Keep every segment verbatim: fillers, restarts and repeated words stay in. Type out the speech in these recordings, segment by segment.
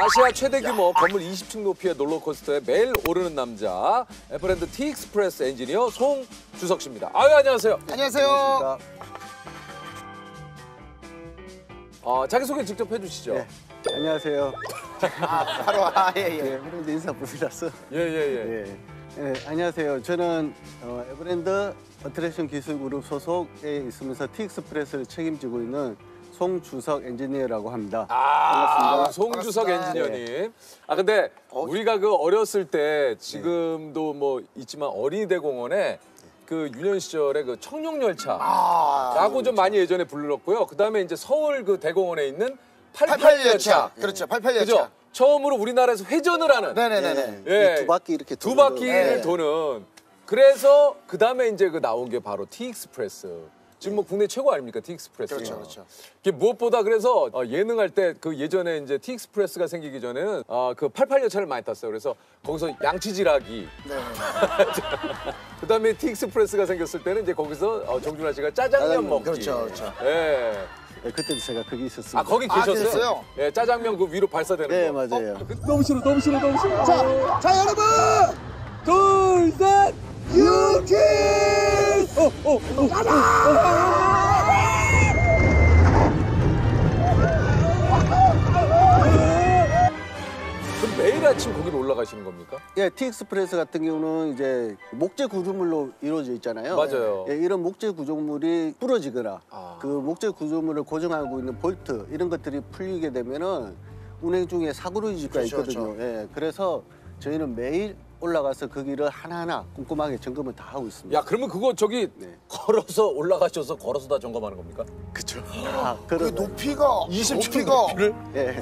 아시아 최대 규모 건물 이십 층 높이의 롤러코스터에 매일 오르는 남자 에버랜드 T-익스프레스 엔지니어 송주석 씨입니다. 아유, 안녕하세요. 안녕하세요. 어, 자기소개 직접 해주시죠. 네. 안녕하세요. 아, 바로 아, 예, 예. 네, 에버랜드 인사 부르셨어. 예, 예, 예. 예. 네, 안녕하세요. 저는 어, 에버랜드 어트랙션 기술그룹 소속에 있으면서 T-익스프레스를 책임지고 있는 송주석 엔지니어라고 합니다. 아, 반갑습니다. 송주석 반갑습니다. 엔지니어님. 아, 근데 우리가 그 어렸을 때 지금도 뭐 있지만 어린이대공원에 그 유년 시절에 그 청룡열차라고 아, 좀 많이 예전에 불렀고요. 그 다음에 이제 서울 그 대공원에 있는 팔십팔 팔십팔 열차. 열차. 그렇죠. 팔십팔 열차. 그죠? 처음으로 우리나라에서 회전을 하는. 네네네. 예. 두 바퀴 이렇게 두 도는 바퀴를 네. 도는. 그래서 그 다음에 이제 그 나온 게 바로 T-익스프레스. 지금 뭐 국내 최고 아닙니까, T-익스프레스. 그렇죠, 그렇죠. 이게 무엇보다 그래서 어, 예능할 때 그 예전에 이제 T-익스프레스가 생기기 전에는 어, 그 팔십팔 열차를 많이 탔어요. 그래서 거기서 양치질하기. 네네. 그 다음에 T-익스프레스가 생겼을 때는 이제 거기서 어, 정준하 씨가 짜장면 짜장면, 먹기. 그렇죠, 그렇죠. 예. 네, 그때도 제가 거기 있었습니다. 아, 거기 아, 계셨어요? 계셨어요? 예, 짜장면 그 위로 발사되는 네, 거. 맞아요. 어, 그- 너무 싫어 너무 싫어 너무 싫어 자, 자 여러분 둘셋 유키 어, 어, 어, 그럼 매일 아침 거기로 올라가시는 겁니까? 예, T-익스프레스 같은 경우는 이제 목재 구조물로 이루어져 있잖아요. 맞아요. 예, 이런 목재 구조물이 부러지거나 아. 그 목재 구조물을 고정하고 있는 볼트 이런 것들이 풀리게 되면은 운행 중에 사고를 일 수가 그렇죠, 있거든요. 예, 그래서 저희는 매일 올라가서 거기를 하나하나 꼼꼼하게 점검을 다 하고 있습니다. 야, 그러면 그거 저기 네. 걸어서 올라가셔서 걸어서 다 점검하는 겁니까? 그쵸. 아, 그 그런 높이가 이십 층 높이가 높이를? 예.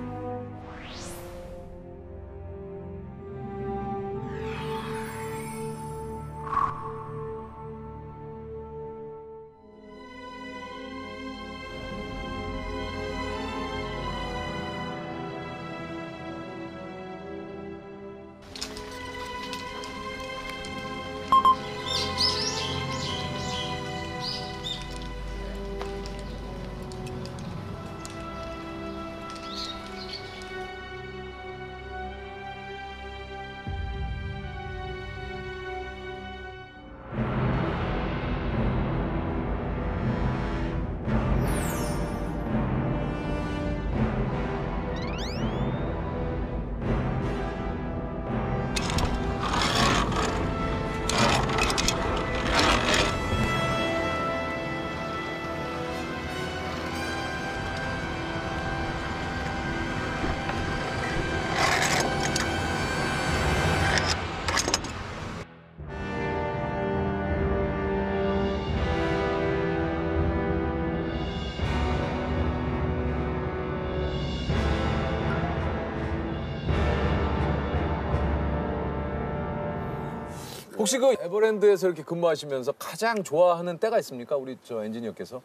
혹시 그 에버랜드에서 이렇게 근무하시면서 가장 좋아하는 때가 있습니까? 우리 저 엔지니어께서?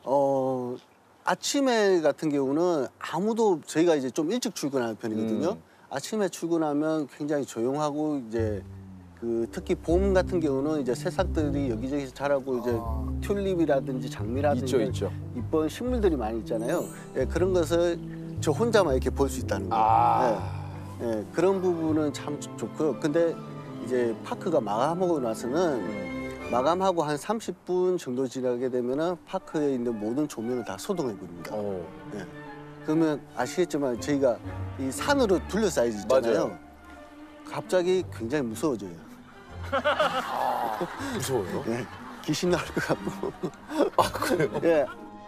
어, 아침에 같은 경우는 아무도 저희가 이제 좀 일찍 출근하는 편이거든요. 음. 아침에 출근하면 굉장히 조용하고 이제 그 특히 봄 같은 경우는 이제 새싹들이 여기저기서 자라고 이제 튤립이라든지 장미라든지 있죠, 있죠. 이쁜 식물들이 많이 있잖아요. 예, 그런 것을 저 혼자만 이렇게 볼 수 있다는 거. 아. 예, 예, 그런 부분은 참 좋- 좋고요. 근데 이제 파크가 마감하고 나서는 마감하고 한 삼십 분 정도 지나게 되면은 파크에 있는 모든 조명을 다 소동해 버립니다. 어. 예. 그러면 아시겠지만 저희가 이 산으로 둘러싸여 있잖아요. 맞아요. 갑자기 굉장히 무서워져요. 무서워요? 예. 귀신 나올 것 같고. 아, 그래요? 예.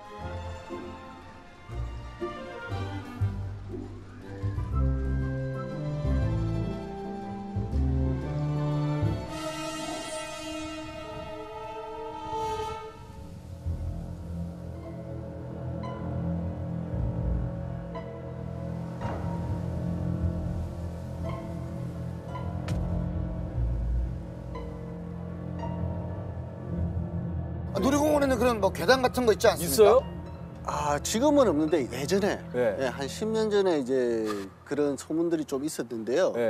아, 놀이공원에는 그런 뭐 계단 같은 거 있지 않습니까? 있어요? 아, 지금은 없는데 예전에 네. 예, 한 십 년 전에 이제 그런 소문들이 좀 있었는데요. 네.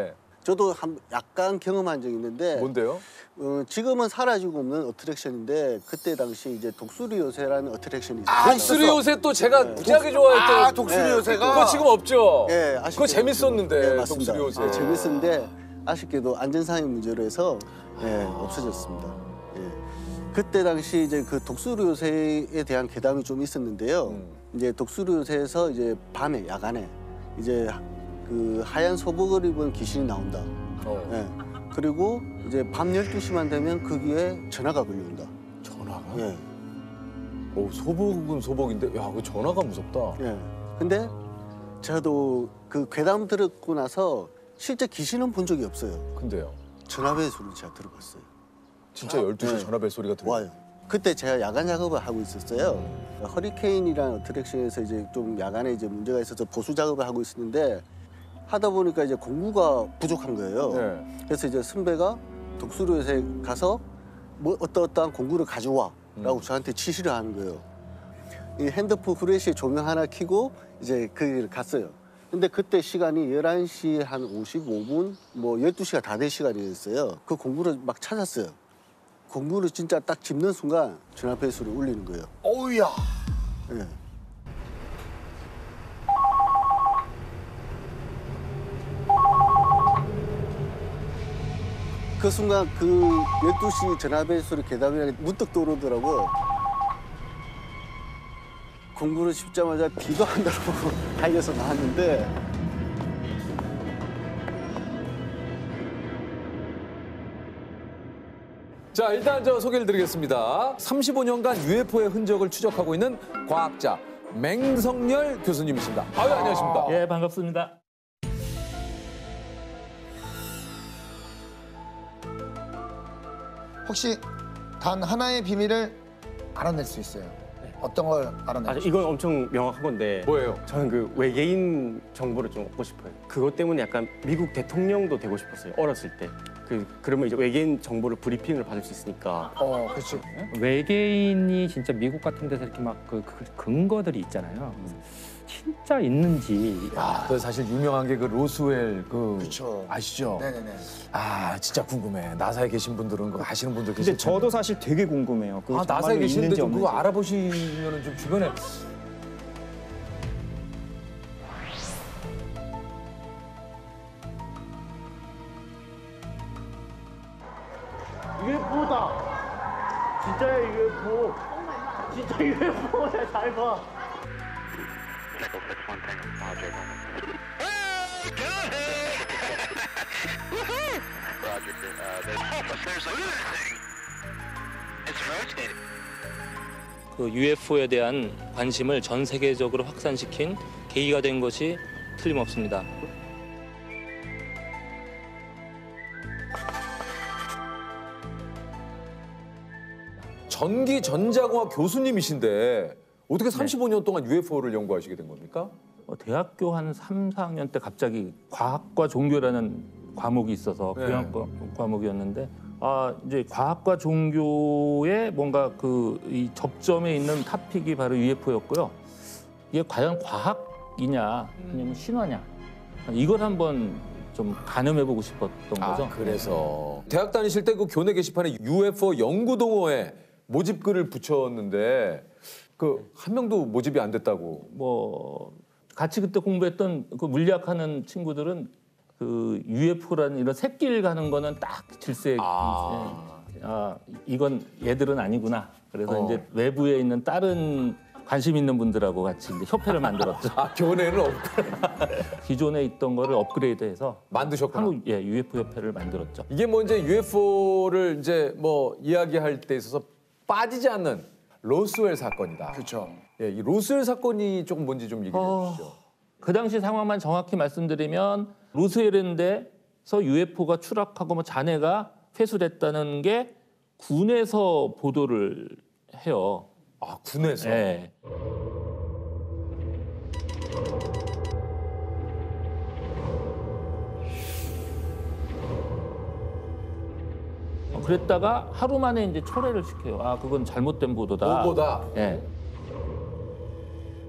저도 한 약간 경험한 적이 있는데 뭔데요? 어, 지금은 사라지고 없는 어트랙션인데 그때 당시 이제 독수리 요새라는 어트랙션이 있었어요. 아, 독수리 요새 또 제가 무지하게 좋아했던 아, 독수리 네. 요새가. 그거 지금 없죠? 예, 그거 아쉽게도 재밌었는데 네, 맞습니다. 독수리 요새. 네, 재밌었는데 아쉽게도 안전상의 문제로 해서 예, 없어졌습니다. 예. 그때 당시 이제 그 독수리 요새에 대한 괴담이 좀 있었는데요. 음. 이제 독수리 요새에서 이제 밤에 야간에 이제 그 하얀 소복을 입은 귀신이 나온다. 어. 예. 그리고 이제 밤 열두 시만 되면 거기에 전화가 걸려온다. 전화가? 예. 오, 소복은 소복인데, 야, 그 전화가 무섭다. 예. 근데 저도 그 괴담 들었고 나서 실제 귀신은 본 적이 없어요. 근데요, 전화벨 소리 제가 들어봤어요. 진짜 열두 시 네. 전화벨 소리가 들려요. 와요. 그때 제가 야간 작업을 하고 있었어요. 허리케인이라는 어트랙션에서 이제 좀 야간에 이제 문제가 있어서 보수 작업을 하고 있었는데 하다 보니까 이제 공구가 부족한 거예요. 네. 그래서 이제 선배가 독수리요새 가서 뭐 어떠어떠한 공구를 가져와라고 음. 저한테 지시를 하는 거예요. 이 핸드폰 후레쉬 조명 하나 켜고 이제 그 길을 갔어요. 근데 그때 시간이 열한 시 한 오십오 분, 뭐 열두 시가 다 될 시간이었어요. 그 공구를 막 찾았어요. 공구를 진짜 딱 짚는 순간 전화벨 소리 울리는 거예요. 어우야. 예. 그 순간 그 열두 시 전화벨 소리 괴담이라는 게 문득 떠오르더라고. 공구를 짚자마자 비도 안 나고 달려서 나왔는데 자, 일단 저 소개를 드리겠습니다. 삼십오 년간 유에프오의 흔적을 추적하고 있는 과학자 맹성열 교수님이십니다. 아유, 안녕하십니까? 예, 반갑습니다. 혹시 단 하나의 비밀을 알아낼 수 있어요? 어떤 걸 아, 알아낼 수 이건 엄청 명확한 건데 뭐예요? 저는 그 외계인 정보를 좀 얻고 싶어요. 그것 때문에 약간 미국 대통령도 되고 싶었어요. 어렸을 때. 그 그러면 이제 외계인 정보를 브리핑을 받을 수 있으니까. 어, 그렇지. 외계인이 진짜 미국 같은 데서 이렇게 막 그 근거들이 있잖아요. 진짜 있는지. 아, 그 사실 유명한 게 그 로스웰 그 그쵸. 아시죠? 네네네. 아, 진짜 궁금해. 나사에 계신 분들은 그거 아시는 분들 근데 계실 저도 텐데. 사실 되게 궁금해요. 그게 아, 나사에 정말로 계시는데 있는지 좀 그거 없는지. 알아보시면은 좀 주변에 유에프오다. 진짜야 유에프오. 진짜 유에프오야. 잘 봐. 그 유에프오에 대한 관심을 전 세계적으로 확산시킨 계기가 된 것이 틀림없습니다. 전기 전자공학 교수님이신데 어떻게 삼십오 년 동안 유에프오를 연구하시게 된 겁니까? 어, 대학교 한 삼, 사 학년 때 갑자기 과학과 종교라는 과목이 있어서 네. 교양과 과목이었는데 아 이제 과학과 종교의 뭔가 그 이 접점에 있는 타픽이 바로 유에프오였고요. 이게 과연 과학이냐 아니면 신화냐 이걸 한번 좀 가늠해보고 싶었던 거죠. 아, 그래서 대학 다니실 때 그 교내 게시판에 유에프오 연구동호회 모집글을 붙였는데 그 한 명도 모집이 안 됐다고. 뭐 같이 그때 공부했던 그 물리학하는 친구들은 그 유에프오라는 이런 샛길 가는 거는 딱 질색. 아. 예. 아 이건 얘들은 아니구나. 그래서 어. 이제 외부에 있는 다른 관심 있는 분들하고 같이 이제 협회를 만들었죠. 아, 교내는 없 기존에 있던 거를 업그레이드해서 만드셨구나. 한국 예 유에프오 협회를 만들었죠. 이게 뭐 이제 유에프오를 이제 뭐 이야기할 때 있어서 빠지지 않는 로스웰 사건이다. 그렇죠. 예, 이 로스웰 사건이 조금 뭔지 좀 얘기해 어. 주시죠. 그 당시 상황만 정확히 말씀드리면 로스웰랜드에서 유에프오가 추락하고 뭐 잔해가 회수됐다는 게 군에서 보도를 해요. 아, 군에서. 예. 어, 그랬다가 하루 만에 이제 철회를 시켜요. 아, 그건 잘못된 보도다. 보고다. 예.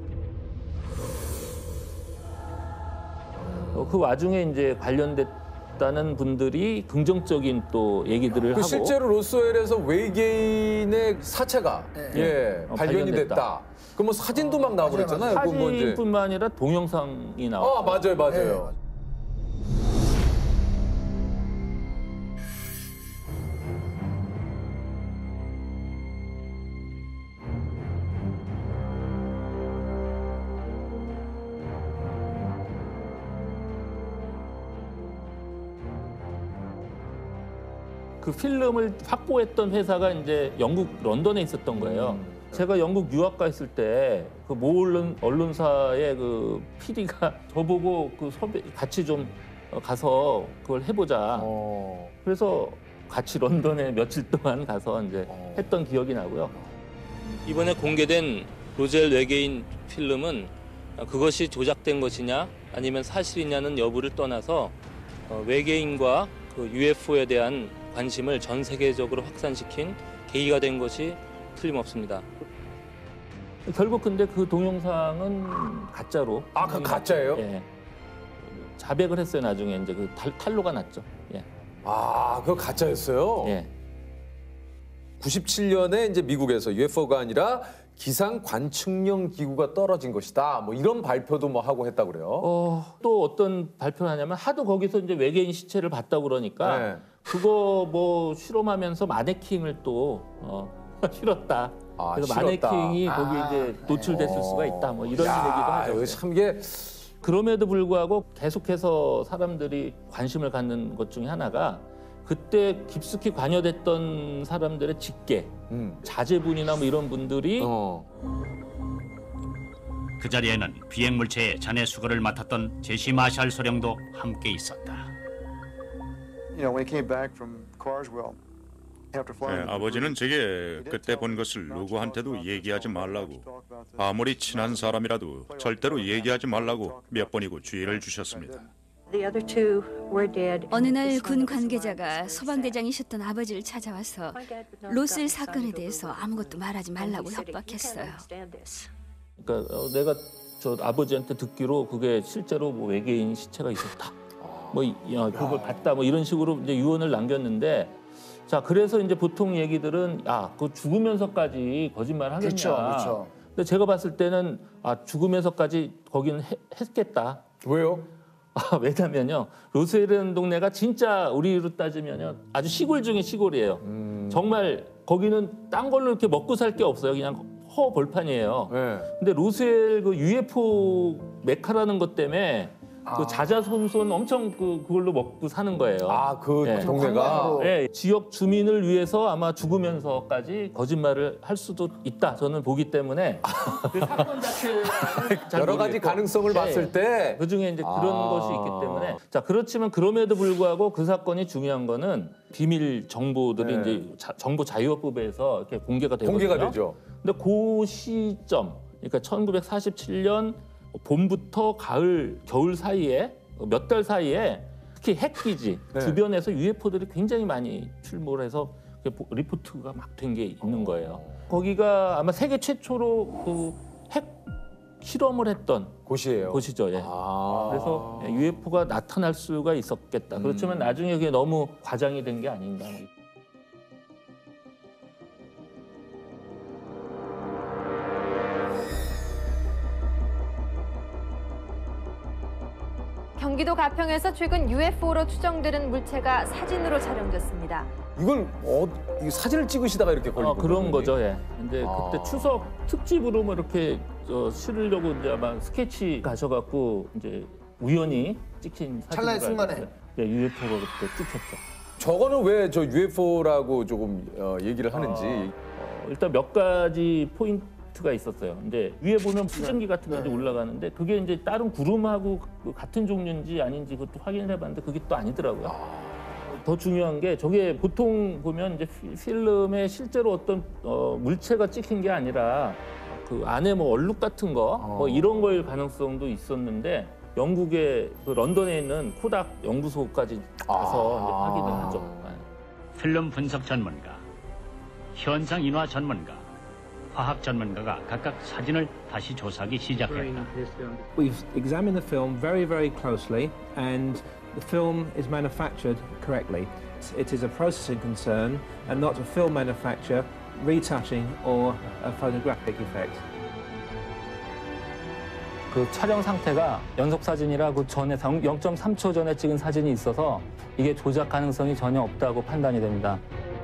어, 그 와중에 이제 관련된 있다는 분들이 긍정적인 또 얘기들을 그 하고 실제로 로스웰에서 외계인의 사체가 예, 어, 발견이 발견됐다. 됐다. 그 뭐 사진도 막 나오고 그랬잖아요. 그 뭐 이제 사진뿐만 아니라 동영상이 나와. 아 맞아요, 맞아요. 그 필름을 확보했던 회사가 이제 영국 런던에 있었던 거예요. 제가 영국 유학 가 있을 때 그 모 언론 언론사의 그 피디가 저보고 그 섭외 같이 좀 가서 그걸 해보자. 어. 그래서 같이 런던에 며칠 동안 가서 이제 어. 했던 기억이 나고요. 이번에 공개된 로젤 외계인 필름은 그것이 조작된 것이냐 아니면 사실이냐는 여부를 떠나서 어, 외계인과 그 유에프오에 대한 관심을 전 세계적으로 확산시킨 계기가 된 것이 틀림없습니다. 결국 근데 그 동영상은 가짜로. 아, 그 가짜예요? 예. 자백을 했어요. 나중에 이제 그 탈, 탄로가 났죠. 예. 아, 그거 가짜였어요? 예. 구십칠 년에 이제 미국에서 유에프오가 아니라 기상 관측령 기구가 떨어진 것이다. 뭐 이런 발표도 뭐 하고 했다고 그래요. 어, 또 어떤 발표를 하냐면 하도 거기서 이제 외계인 시체를 봤다고 그러니까 네. 그거 뭐 실험하면서 마네킹을 또 어, 실었다. 아, 그래서 실었다. 마네킹이 아, 거기 이제 노출됐을 수가 있다. 뭐 이런 야, 얘기도 하죠. 이거 참 이게 그럼에도 불구하고 계속해서 사람들이 관심을 갖는 것 중에 하나가 그때 깊숙이 관여됐던 사람들의 직계, 음. 자제분이나 뭐 이런 분들이 어. 그 자리에는 비행물체의 잔해 수거를 맡았던 제시 마샬 소령도 함께 있었다. You know, when he came back from Carswell after 네, flying. 아버지는 제게 그때 본 것을 누구한테도 얘기하지 말라고, 아무리 친한 사람이라도 절대로 얘기하지 말라고 몇 번이고 주의를 주셨습니다. 어느 날 군 관계자가 소방대장이셨던 아버지를 찾아와서 로스웰 사건에 대해서 아무것도 말하지 말라고 협박했어요. 그러니까 어, 내가 저 아버지한테 듣기로 그게 실제로 뭐 외계인 시체가 있었다. 뭐 이- 야, 그걸 봤다. 뭐 이런 식으로 이제 유언을 남겼는데 자 그래서 이제 보통 얘기들은 야, 그 죽으면서까지 거짓말 하겠냐. 그렇죠, 그렇죠. 근데 제가 봤을 때는 아 죽으면서까지 거기는 해- 했겠다. 왜요? 아, 왜냐면요. 로스웰이라는 동네가 진짜 우리로 따지면요. 아주 시골 중에 시골이에요. 음. 정말 거기는 딴 걸로 이렇게 먹고 살 게 없어요. 그냥 허 벌판이에요. 네. 근데 로스웰 그 유에프오 메카라는 것 때문에 그 자자손손 엄청 그 그걸로 먹고 사는 거예요. 아, 그 네. 동네가 관광으로. 네, 지역 주민을 위해서 아마 죽으면서까지 거짓말을 할 수도 있다. 저는 보기 때문에 그 사건 자체를 잘 여러 가지 모르겠고. 가능성을 네. 봤을 때 그 중에 이제 그런 아. 것이 있기 때문에 자 그렇지만 그럼에도 불구하고 그 사건이 중요한 거는 비밀 정보들이 네. 이제 자- 정보 자유업법에서 이렇게 공개가 되거든요. 공개가 되죠. 근데 그 시점 그러니까 천구백사십칠 년 봄부터 가을 겨울 사이에 몇 달 사이에 특히 핵기지 네. 주변에서 유에프오들이 굉장히 많이 출몰을 해서 리포트가 막 된 게 있는 거예요. 거기가 아마 세계 최초로 그 핵 실험을 했던 곳이에요. 곳이죠. 예. 아. 그래서 유에프오가 나타날 수가 있었겠다. 그렇지만 나중에 그게 너무 과장이 된 게 아닌가. 경기도 가평에서 최근 유에프오로 추정되는 물체가 사진으로 촬영됐습니다. 이걸 어, 이 사진을 찍으시다가 이렇게 걸린 어, 그런 거군요. 거죠. 예. 근데 아. 그때 추석 특집으로 뭐 이렇게 어, 실으려고 이제 아마 스케치 가셔갖고 이제 우연히 찍힌 사진. 찰나의 순간에. 예, 유에프오가 그때 찍혔죠. 저거는 왜 저 유에프오라고 조금 어, 얘기를 하는지. 어, 일단 몇 가지 포인트가 있었어요. 근데 위에 보면 수증기 같은 게 이제 올라가는데 그게 이제 다른 구름하고 그 같은 종류인지 아닌지 그것도 확인을 해봤는데 그게 또 아니더라고요. 더 중요한 게 저게 보통 보면 이제 피- 필름에 실제로 어떤 어, 물체가 찍힌 게 아니라 그 안에 뭐 얼룩 같은 거 뭐 이런 거일 가능성도 있었는데 영국의 그 런던에 있는 코닥 연구소까지 가서 이제 확인을 하죠. 필름 분석 전문가, 현상 인화 전문가, 과학 전문가가 각각 사진을 다시 조사하기 시작했다. We've examined the film very, very closely, and the film is manufactured correctly. It is a processing concern and not a film manufacturer retouching or a photographic effect. 그 촬영 상태가 연속 사진이라 그 전에 영 점 삼 초 전에 찍은 사진이 있어서 이게 조작 가능성이 전혀 없다고 판단이 됩니다.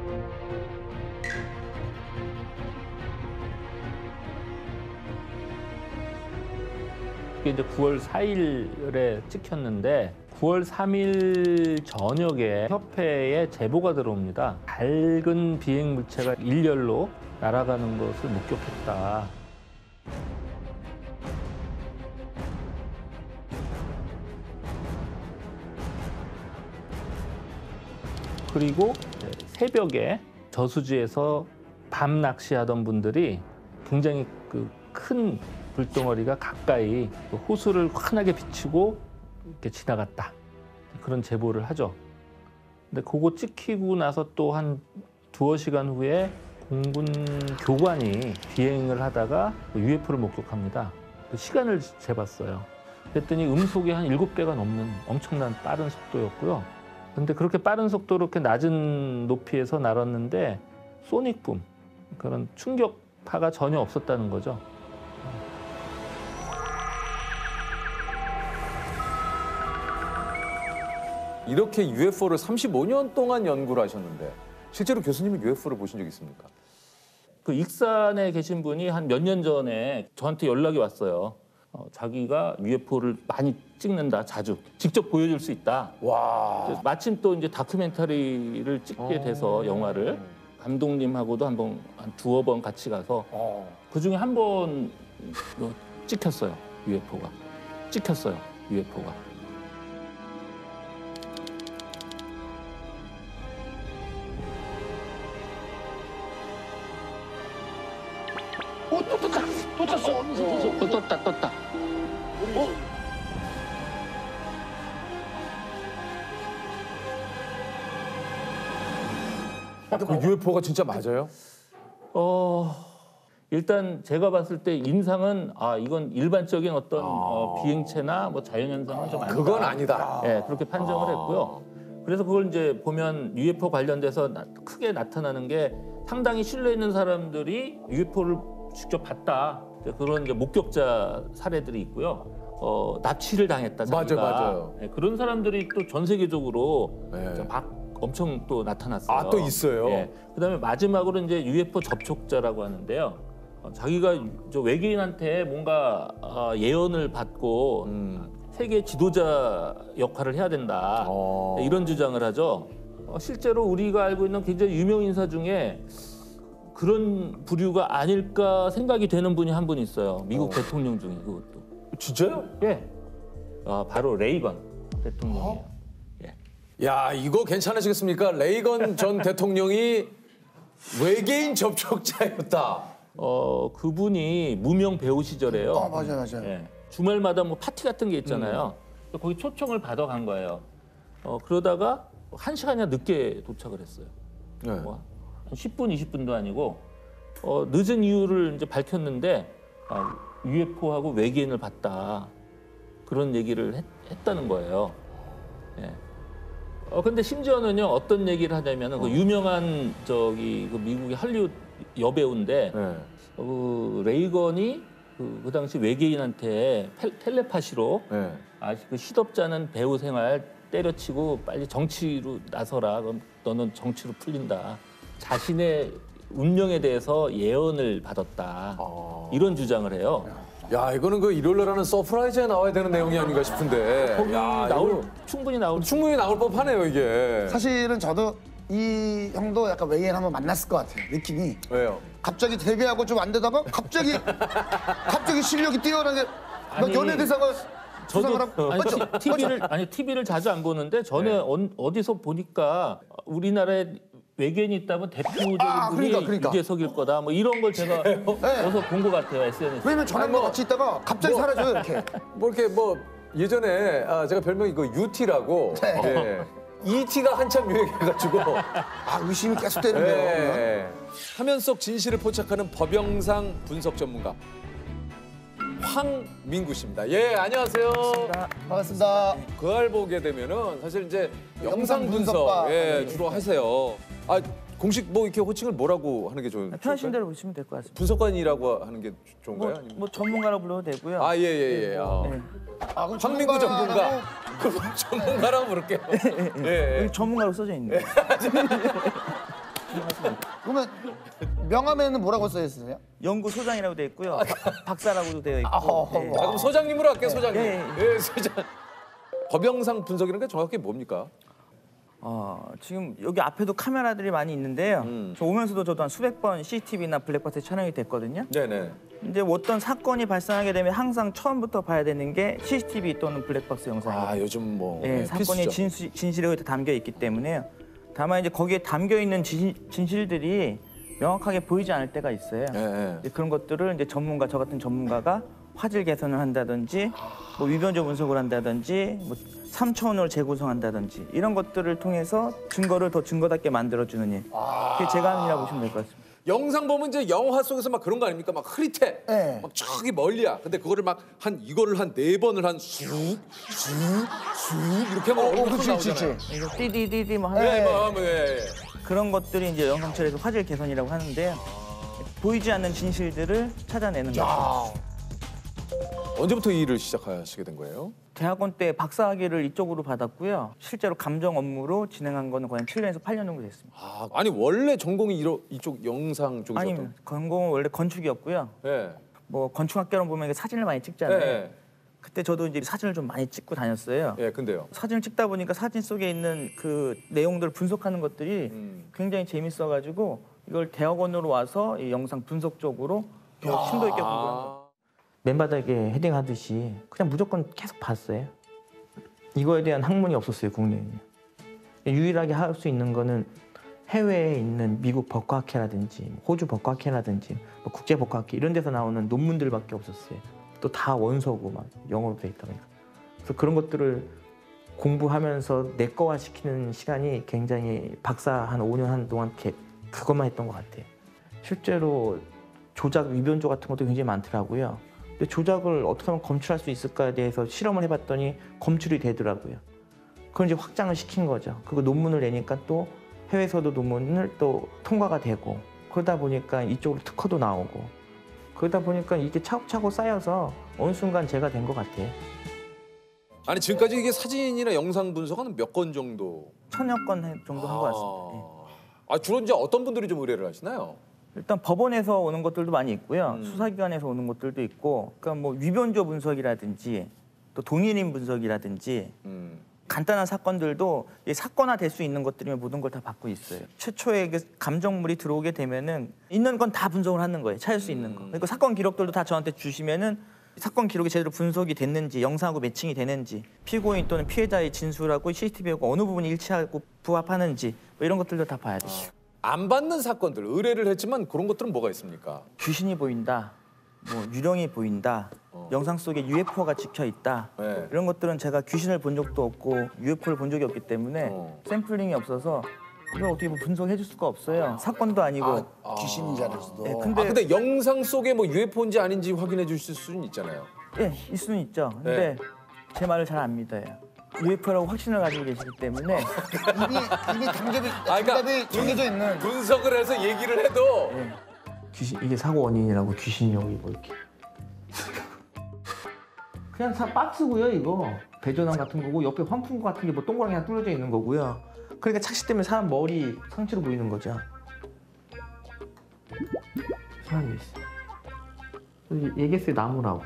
이게 이제 구월 사일에 찍혔는데 구월 삼일 저녁에 협회에 제보가 들어옵니다. 밝은 비행 물체가 일렬로 날아가는 것을 목격했다. 그리고 새벽에 저수지에서 밤 낚시하던 분들이 굉장히 그 큰 불덩어리가 가까이 호수를 환하게 비추고 이렇게 지나갔다. 그런 제보를 하죠. 근데 그거 찍히고 나서 또 한 두어 시간 후에 공군 교관이 비행을 하다가 유에프오를 목격합니다. 그 시간을 재봤어요. 그랬더니 음속이 한 일곱 배가 넘는 엄청난 빠른 속도였고요. 근데 그렇게 빠른 속도로 이렇게 낮은 높이에서 날았는데 소닉붐, 그런 충격파가 전혀 없었다는 거죠. 이렇게 유에프오를 삼십오 년 동안 연구를 하셨는데 실제로 교수님이 유에프오를 보신 적 있습니까? 그 익산에 계신 분이 한 몇 년 전에 저한테 연락이 왔어요. 어, 자기가 유에프오를 많이 찍는다, 자주. 직접 보여줄 수 있다. 와. 마침 또 이제 다큐멘터리를 찍게 돼서 영화를 감독님하고도 한번 한 두어 번 같이 가서 그 중에 한 번 찍혔어요, 유에프오가. 찍혔어요, 유에프오가. 오, 또 떴다. 또 떴어. 어, 떴다, 떴다. 어? 그 유에프오가 진짜 맞아요? 어, 일단 제가 봤을 때 인상은 아 이건 일반적인 어떤 아. 어, 비행체나 뭐 자연현상은 좀 아니다. 그건 아니다. 네, 그렇게 판정을 아. 했고요. 그래서 그걸 이제 보면 유에프오 관련돼서 나, 크게 나타나는 게 상당히 신뢰 있는 사람들이 유에프오를 직접 봤다. 그런 이제 목격자 사례들이 있고요. 어, 납치를 당했다. 자기가. 맞아, 맞아요. 네, 그런 사람들이 또 전 세계적으로 네. 막 엄청 또 나타났어요. 아, 또 있어요? 예. 그다음에 마지막으로 이제 유에프오 접촉자라고 하는데요. 어, 자기가 저 외계인한테 뭔가 어, 예언을 받고 음. 세계 지도자 역할을 해야 된다. 어. 이런 주장을 하죠. 어, 실제로 우리가 알고 있는 굉장히 유명 인사 중에 그런 부류가 아닐까 생각이 되는 분이 한 분 있어요. 미국 어. 대통령 중에 그것도. 진짜요? 예. 아, 바로 레이건 대통령이에요. 야, 이거 괜찮으시겠습니까? 레이건 전 대통령이 외계인 접촉자였다. 어, 그분이 무명 배우 시절에요. 어, 맞아요, 맞아요. 예. 주말마다 뭐 파티 같은 게 있잖아요. 음. 거기 초청을 받아간 거예요. 어, 그러다가 한 시간이나 늦게 도착을 했어요. 네. 뭐 한 십 분, 이십 분도 아니고 어, 늦은 이유를 이제 밝혔는데 아, 유에프오하고 외계인을 봤다. 그런 얘기를 했, 했다는 거예요. 예. 어 근데 심지어는요 어떤 얘기를 하냐면은 그 유명한 저기 그 미국의 할리우드 여배우인데 네. 어, 그 레이건이 그, 그 당시 외계인한테 텔, 텔레파시로 네. 아 그 시덥잖은 배우 생활 때려치고 빨리 정치로 나서라. 그럼 너는 정치로 풀린다. 자신의 운명에 대해서 예언을 받았다. 아. 이런 주장을 해요. 야, 이거는 그 일요일날 하는 서프라이즈에 나와야 되는 내용이 아닌가 싶은데. 거기 야, 나올 이거 충분히 나올 충분히 나올 법하네요, 이게. 사실은 저도 이 형도 약간 외계인 한번 만났을 것 같아요. 느낌이. 왜요? 갑자기 데뷔하고 좀 안 되다가 갑자기 갑자기 실력이 뛰어나게 막 아니, 연예 대사가 수상을 하고 아니, 맞죠? 티- 티비를 아니 티비를 자주 안 보는데 전에 네. 언- 어디서 보니까 우리나라에 외계인이 있다면 대표적인 아, 분이 그러니까, 그러니까. 유재석일 거다. 뭐 이런 걸 제가 어디서 본 것 같아요 에스엔에스. 왜냐면 저랑 뭐- 같이 있다가 갑자기 뭐- 사라져요 이렇게. 뭐 이렇게 뭐 예전에 아, 제가 별명이 그 유티라고 네. 예. 이티가 한참 유행해가지고 아 의심이 계속되는데요. 네. 화면 속 진실을 포착하는 법영상 분석 전문가 황민구 씨입니다. 예, 안녕하세요. 반갑습니다. 그알 보게 되면은 사실 이제 영상 영상 분석 분석과 예, 주로 하세요. 아 공식 뭐 이렇게 호칭을 뭐라고 하는 게 좋은? 편하신 대로 보시면 될 것 같습니다. 분석관이라고 하는 게 좋은가요? 뭐, 아니면? 뭐 전문가로 불러도 되고요. 아, 예, 예, 예. 아. 네. 아, 그럼 황민구 전문가. 전문가라고- 그럼 전문가라고 부를게요. 예, 예. 여기 전문가로 써져 있네요. 그러면 명함에는 뭐라고 써 있으세요? 연구소장이라고 되어 있고요. 박- 박사라고도 되어 있고. 아허, 네. 아, 그럼 소장님으로 할게요, 소장님. 예, 예, 소장. 법영상 분석이라는 게 정확히 뭡니까? 어, 지금 여기 앞에도 카메라들이 많이 있는데요. 음. 저 오면서도 저도 한 수백 번 씨씨티비나 블랙박스 촬영이 됐거든요. 네네. 이제 어떤 사건이 발생하게 되면 항상 처음부터 봐야 되는 게 씨씨티비 또는 블랙박스 영상이에요. 아, 요즘 뭐 예, 네, 사건의 필수죠. 진실, 진실이 거기에 담겨 있기 때문에요. 다만 이제 거기에 담겨 있는 진, 진실들이 명확하게 보이지 않을 때가 있어요. 예, 예. 이제 그런 것들을 이제 전문가, 저 같은 전문가가 화질 개선을 한다든지, 뭐 위변조 분석을 한다든지, 뭐 삼 차원으로 재구성한다든지 이런 것들을 통해서 증거를 더 증거답게 만들어주는 일. 그게 제가 하는 일이라고 보시면 될 것 같습니다. 영상 보면 이제 영화 속에서 막 그런 거 아닙니까? 막 흐릿해. 네. 막 저기 멀리야. 근데 그거를 막 한 이거를 한 네 번을 한 쑥, 쑥, 쑥 이렇게 하면 어, 얼굴 그치, 나오잖아요. 그치, 그치. 이거 띠디디디 뭐 하는 예, 뭐, 뭐, 예, 예. 그런 것들이 이제 영상 처리에서 화질 개선이라고 하는데요. 보이지 않는 진실들을 찾아내는 거죠. 언제부터 이 일을 시작하시게 된 거예요? 대학원 때 박사학위를 이쪽으로 받았고요. 실제로 감정 업무로 진행한 거는 거의 칠 년에서 팔 년 정도 됐습니다. 아, 아니 원래 전공이 이러, 이쪽 영상 쪽이셨던? 아니, 전공은 원래 건축이었고요. 예. 뭐 건축학개론 보면 이게 사진을 많이 찍잖아요. 예. 그때 저도 이제 사진을 좀 많이 찍고 다녔어요. 예, 근데요. 사진을 찍다 보니까 사진 속에 있는 그 내용들을 분석하는 것들이 음. 굉장히 재밌어가지고 이걸 대학원으로 와서 이 영상 분석 쪽으로 더 심도 있게 공부한 거예요. 맨바닥에 헤딩하듯이 그냥 무조건 계속 봤어요. 이거에 대한 학문이 없었어요, 국내에는. 유일하게 할 수 있는 거는 해외에 있는 미국 법과학회라든지 호주 법과학회라든지 뭐 국제법과학회 이런 데서 나오는 논문들밖에 없었어요. 또 다 원서고 막 영어로 돼 있다 보니까. 그래서 그런 것들을 공부하면서 내꺼화 시키는 시간이 굉장히 박사 한 오 년 한 동안 이렇게 그것만 했던 것 같아요. 실제로 조작 위변조 같은 것도 굉장히 많더라고요. 근데 조작을 어떻게 하면 검출할 수 있을까에 대해서 실험을 해봤더니 검출이 되더라고요. 그걸 이제 확장을 시킨 거죠. 그거 논문을 내니까 또 해외에서도 논문을 또 통과가 되고 그러다 보니까 이쪽으로 특허도 나오고 그러다 보니까 이게 차곡차곡 쌓여서 어느 순간 제가 된 것 같아요. 아니 지금까지 이게 사진이나 영상 분석은 몇 건 정도? 천여 건 정도 한 것 같습니다. 예. 아 주로 이제 어떤 분들이 좀 의뢰를 하시나요? 일단 법원에서 오는 것들도 많이 있고요. 음. 수사기관에서 오는 것들도 있고 그러니까 뭐 위변조 분석이라든지 또 동일인 분석이라든지 음. 간단한 사건들도 이 사건화 될 수 있는 것들이면 모든 걸 다 받고 있어요. 최초에 그 감정물이 들어오게 되면은 있는 건 다 분석을 하는 거예요. 찾을 수 있는 거. 그리고 사건 기록들도 다 저한테 주시면은 사건 기록이 제대로 분석이 됐는지 영상하고 매칭이 되는지 피고인 또는 피해자의 진술하고 씨씨티비하고 어느 부분이 일치하고 부합하는지 뭐 이런 것들도 다 봐야 돼요. 안 받는 사건들 의뢰를 했지만 그런 것들은 뭐가 있습니까? 귀신이 보인다, 뭐 유령이 보인다, 어. 영상 속에 유에프오가 찍혀 있다. 네. 이런 것들은 제가 귀신을 본 적도 없고 유에프오를 본 적이 없기 때문에 어. 샘플링이 없어서 이걸 어떻게 뭐 분석해 줄 수가 없어요. 사건도 아니고. 아, 귀신이잖을 수도. 네, 근데, 아, 근데 영상 속에 뭐 유에프오인지 아닌지 확인해 주실 수는 있잖아요. 예, 있을 수는 있죠. 근데 제 말을 잘 안 믿어요. 유에프오라고 확신을 가지고 계시기 때문에 이미 이미 담ገብ이 아, 그러니까 정답이 정해져 있는. 분석을 해서 얘기를 해도 예. 귀신 이게 사고 원인이라고 귀신이 여기 뭐 이렇게 그냥 사 박스고요. 이거 배전환 같은 거고 옆에 환풍구 같은 게 뭐 동그랗게 하나 뚫려져 있는 거고요. 그러니까 착시 때문에 사람 머리 상체로 보이는 거죠. 사람이 있어. 얘기했어요. 나무라고.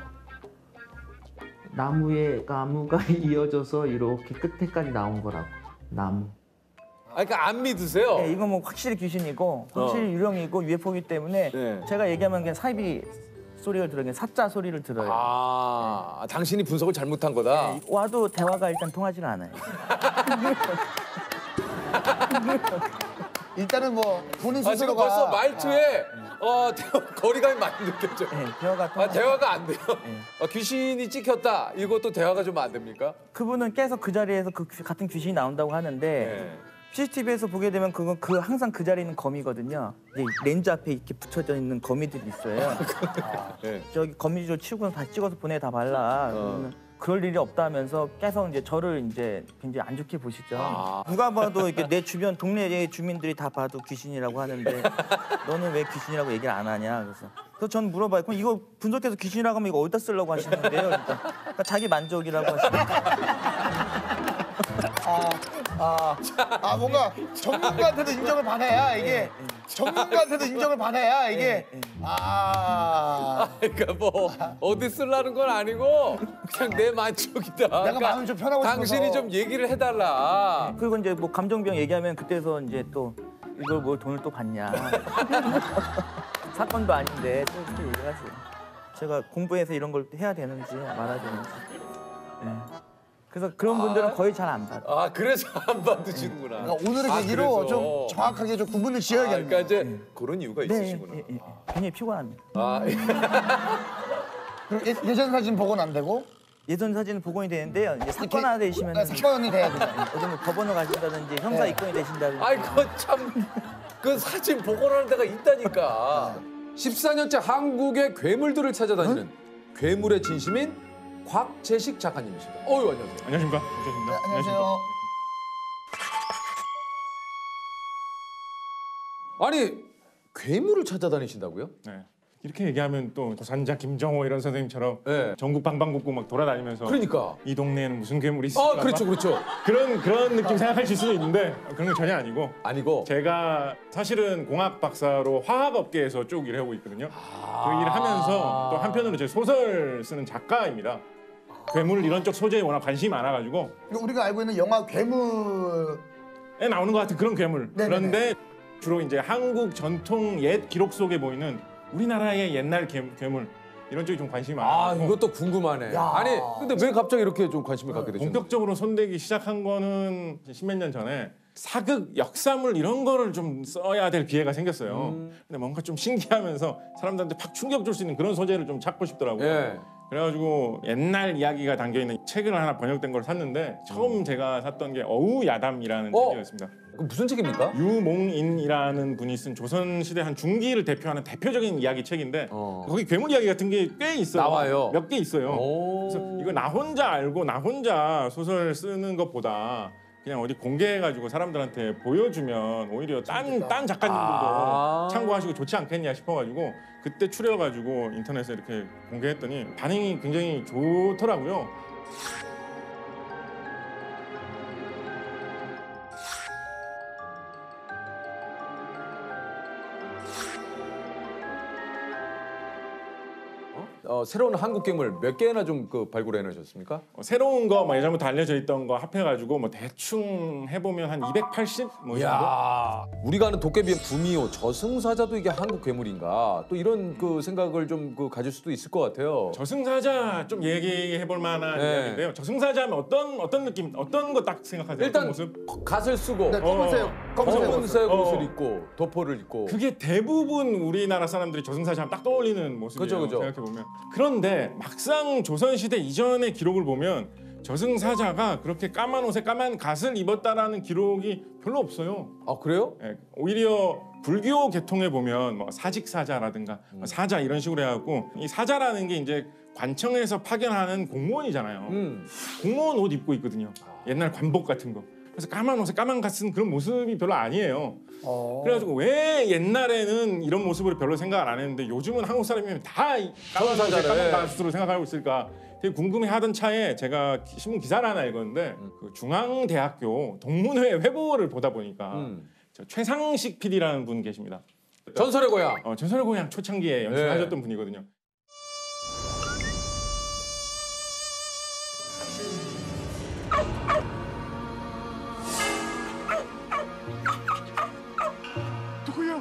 나무에 나무가 이어져서 이렇게 끝에까지 나온 거라고. 나무. 아, 그러니까 안 믿으세요? 네, 이거 뭐 확실히 귀신이고 확실히 어. 유령이고 유에프오이기 때문에 네. 제가 얘기하면 그냥 사이비 소리를 들어요. 그냥 사자 소리를 들어요. 아, 당신이 분석을 잘못한 거다. 네, 와도 대화가 일단 통하지 않아요. 일단은 뭐 본인 아, 지금 스스로가 벌써 말투에 어, 대화, 거리감이 많이 느껴져요. 네, 대화가 아, 대화가 안 돼요. 아, 귀신이 찍혔다. 이것도 대화가 좀 안 됩니까? 그분은 계속 그 자리에서 그 귀- 같은 귀신이 나온다고 하는데 네. 씨씨티비에서 보게 되면 그건 그 항상 그 자리에 있는 거미거든요. 이제 렌즈 앞에 이렇게 붙여져 있는 거미들이 있어요. 네. 저기 거미줄 치우고 다 찍어서 보내 다 발라. 그러면 그럴 일이 없다면서 계속 이제 저를 이제 굉장히 안 좋게 보시죠. 아. 누가 봐도 이렇게 내 주변 동네 주민들이 다 봐도 귀신이라고 하는데 너는 왜 귀신이라고 얘기를 안 하냐. 그래서 그래서 전 물어봐요. 그럼 이거 분석해서 귀신이라고 하면 이거 어디다 쓰려고 하시는데요? 그러니까, 그러니까 자기 만족이라고 하시는. 아, 아, 아 뭔가 전문가한테도 인정을 받아야 이게 전문가한테도 인정을 받아야 이게 아. 그러니까 뭐 어디 쓰려는 건 아니고 그냥 내 만족이다. 내가 마음이 좀 편하고 싶어서. 당신이 좀 얘기를 해달라. 그리고 이제 뭐 감정병 얘기하면 그때서 이제 또 이걸 뭘 돈을 또 받냐. 사건도 아닌데 또 이렇게 얘기하세요. 제가 공부해서 이런 걸 해야 되는지 말아야 되는지. 네. 그래서 그런 분들은 거의 잘 안 받아. 아 그래서 안 받으시는구나. 그러니까 오늘의 아, 계기로 그래서. 좀 정확하게 좀 구분을 지어야겠네. 아, 그러니까 이제 그런 이유가 네, 있으시구나. 예, 예, 예. 굉장히 피곤합니다. 아, 예. 그럼 예, 예전 사진 복원 안 되고? 예전 사진은 복원이 되는데요. 이제 사건화 되시면 아, 사건이 돼야 되죠. 어디 뭐 법원을 가신다든지 형사 네. 입건이 되신다든지. 아이 그참그 사진 복원하는 데가 있다니까. 십사 년째 한국의 괴물들을 찾아다니는 괴물의 진심인 곽재식 작가님이십니다. 어유 안녕하세요. 안녕하십니까. 네, 안녕하세요. 아니 괴물을 찾아다니신다고요? 네. 이렇게 얘기하면 또 도산자 김정호 이런 선생님처럼 네. 전국 방방곡곡 막 돌아다니면서 그러니까 이 동네에는 무슨 괴물이 있을까? 아 그렇죠 그렇죠. 그런 그런 느낌 생각하실 수도 있는데 그런 건 전혀 아니고 아니고 제가 사실은 공학 박사로 화학 업계에서 쭉 일하고 있거든요. 아 그 일을 하면서 또 한편으로 제 소설 쓰는 작가입니다. 괴물 이런 쪽 소재에 워낙 관심이 많아가지고 우리가 알고 있는 영화 괴물에 나오는 것 같은 그런 괴물. 네네네. 그런데 주로 이제 한국 전통 옛 기록 속에 보이는 우리나라의 옛날 괴, 괴물 이런 쪽이 좀 관심이 아 많아요. 이것도 궁금하네. 야. 아니 근데 왜 갑자기 이렇게 좀 관심을 갖게 되셨나요? 본격적으로 손대기 시작한 거는 십몇 년 전에 사극, 역사물 이런 거를 좀 써야 될 기회가 생겼어요. 음. 근데 뭔가 좀 신기하면서 사람들한테 팍 충격 줄 수 있는 그런 소재를 좀 찾고 싶더라고요. 예. 그래가지고 옛날 이야기가 담겨있는 책을 하나 번역된 걸 샀는데 처음 제가 샀던 게 어우야담이라는 어? 책이었습니다. 그 무슨 책입니까? 유몽인이라는 분이 쓴 조선시대 한 중기를 대표하는 대표적인 이야기 책인데 어. 거기 괴물 이야기 같은 게 꽤 있어요. 나와요. 몇 개 있어요. 오. 그래서 이거 나 혼자 알고 나 혼자 소설 쓰는 것보다 그냥 어디 공개해가지고 사람들한테 보여주면 오히려 딴, 딴 작가님들도 아. 참고하시고 좋지 않겠냐 싶어가지고 그때 추려가지고 인터넷에 이렇게 공개했더니 반응이 굉장히 좋더라고요. 어, 새로운 한국 괴물 몇 개나 좀 그 발굴해 내셨습니까? 어, 새로운 거, 뭐 예전부터 알려져 있던 거 합해가지고 뭐 대충 해보면 한 이백팔십 뭐 이 정도? 야 우리가 아는 도깨비의 구미호, 저승사자도 이게 한국 괴물인가? 또 이런 그 생각을 좀 그 가질 수도 있을 것 같아요. 저승사자 좀 얘기해볼 만한 네. 이야기인데요. 저승사자면 어떤 어떤 느낌, 어떤 거 딱 생각하세요? 일단 어떤 모습? 갓을 쓰고 네, 검은색, 어, 검은색 옷. 검은색 어. 옷을 입고 도포를 입고 그게 대부분 우리나라 사람들이 저승사자 하면 딱 떠올리는 모습이에요. 그죠, 그죠. 생각해보면. 그런데 막상 조선시대 이전의 기록을 보면 저승사자가 그렇게 까만 옷에 까만 갓을 입었다라는 기록이 별로 없어요. 아 그래요? 예, 오히려 불교 계통에 보면 뭐 사직사자라든가 음. 뭐 사자 이런 식으로 해갖고 이 사자라는 게 이제 관청에서 파견하는 공무원이잖아요. 음. 공무원 옷 입고 있거든요. 옛날 관복 같은 거. 그래서 까만 옷에 까만 갓 쓴 그런 모습이 별로 아니에요. 어. 그래가지고 왜 옛날에는 이런 모습으로 별로 생각을 안 했는데 요즘은 한국 사람이면 다 이 까만 옷에 저승사자를. 까만 갓으로 생각하고 있을까 되게 궁금해하던 차에 제가 신문 기사를 하나 읽었는데 그 중앙대학교 동문회 회보를 보다 보니까 음. 저 최상식 피디라는 분 계십니다. 전설의 고향. 어, 전설의 고향 초창기에 연출하셨던 네. 분이거든요. 누구야?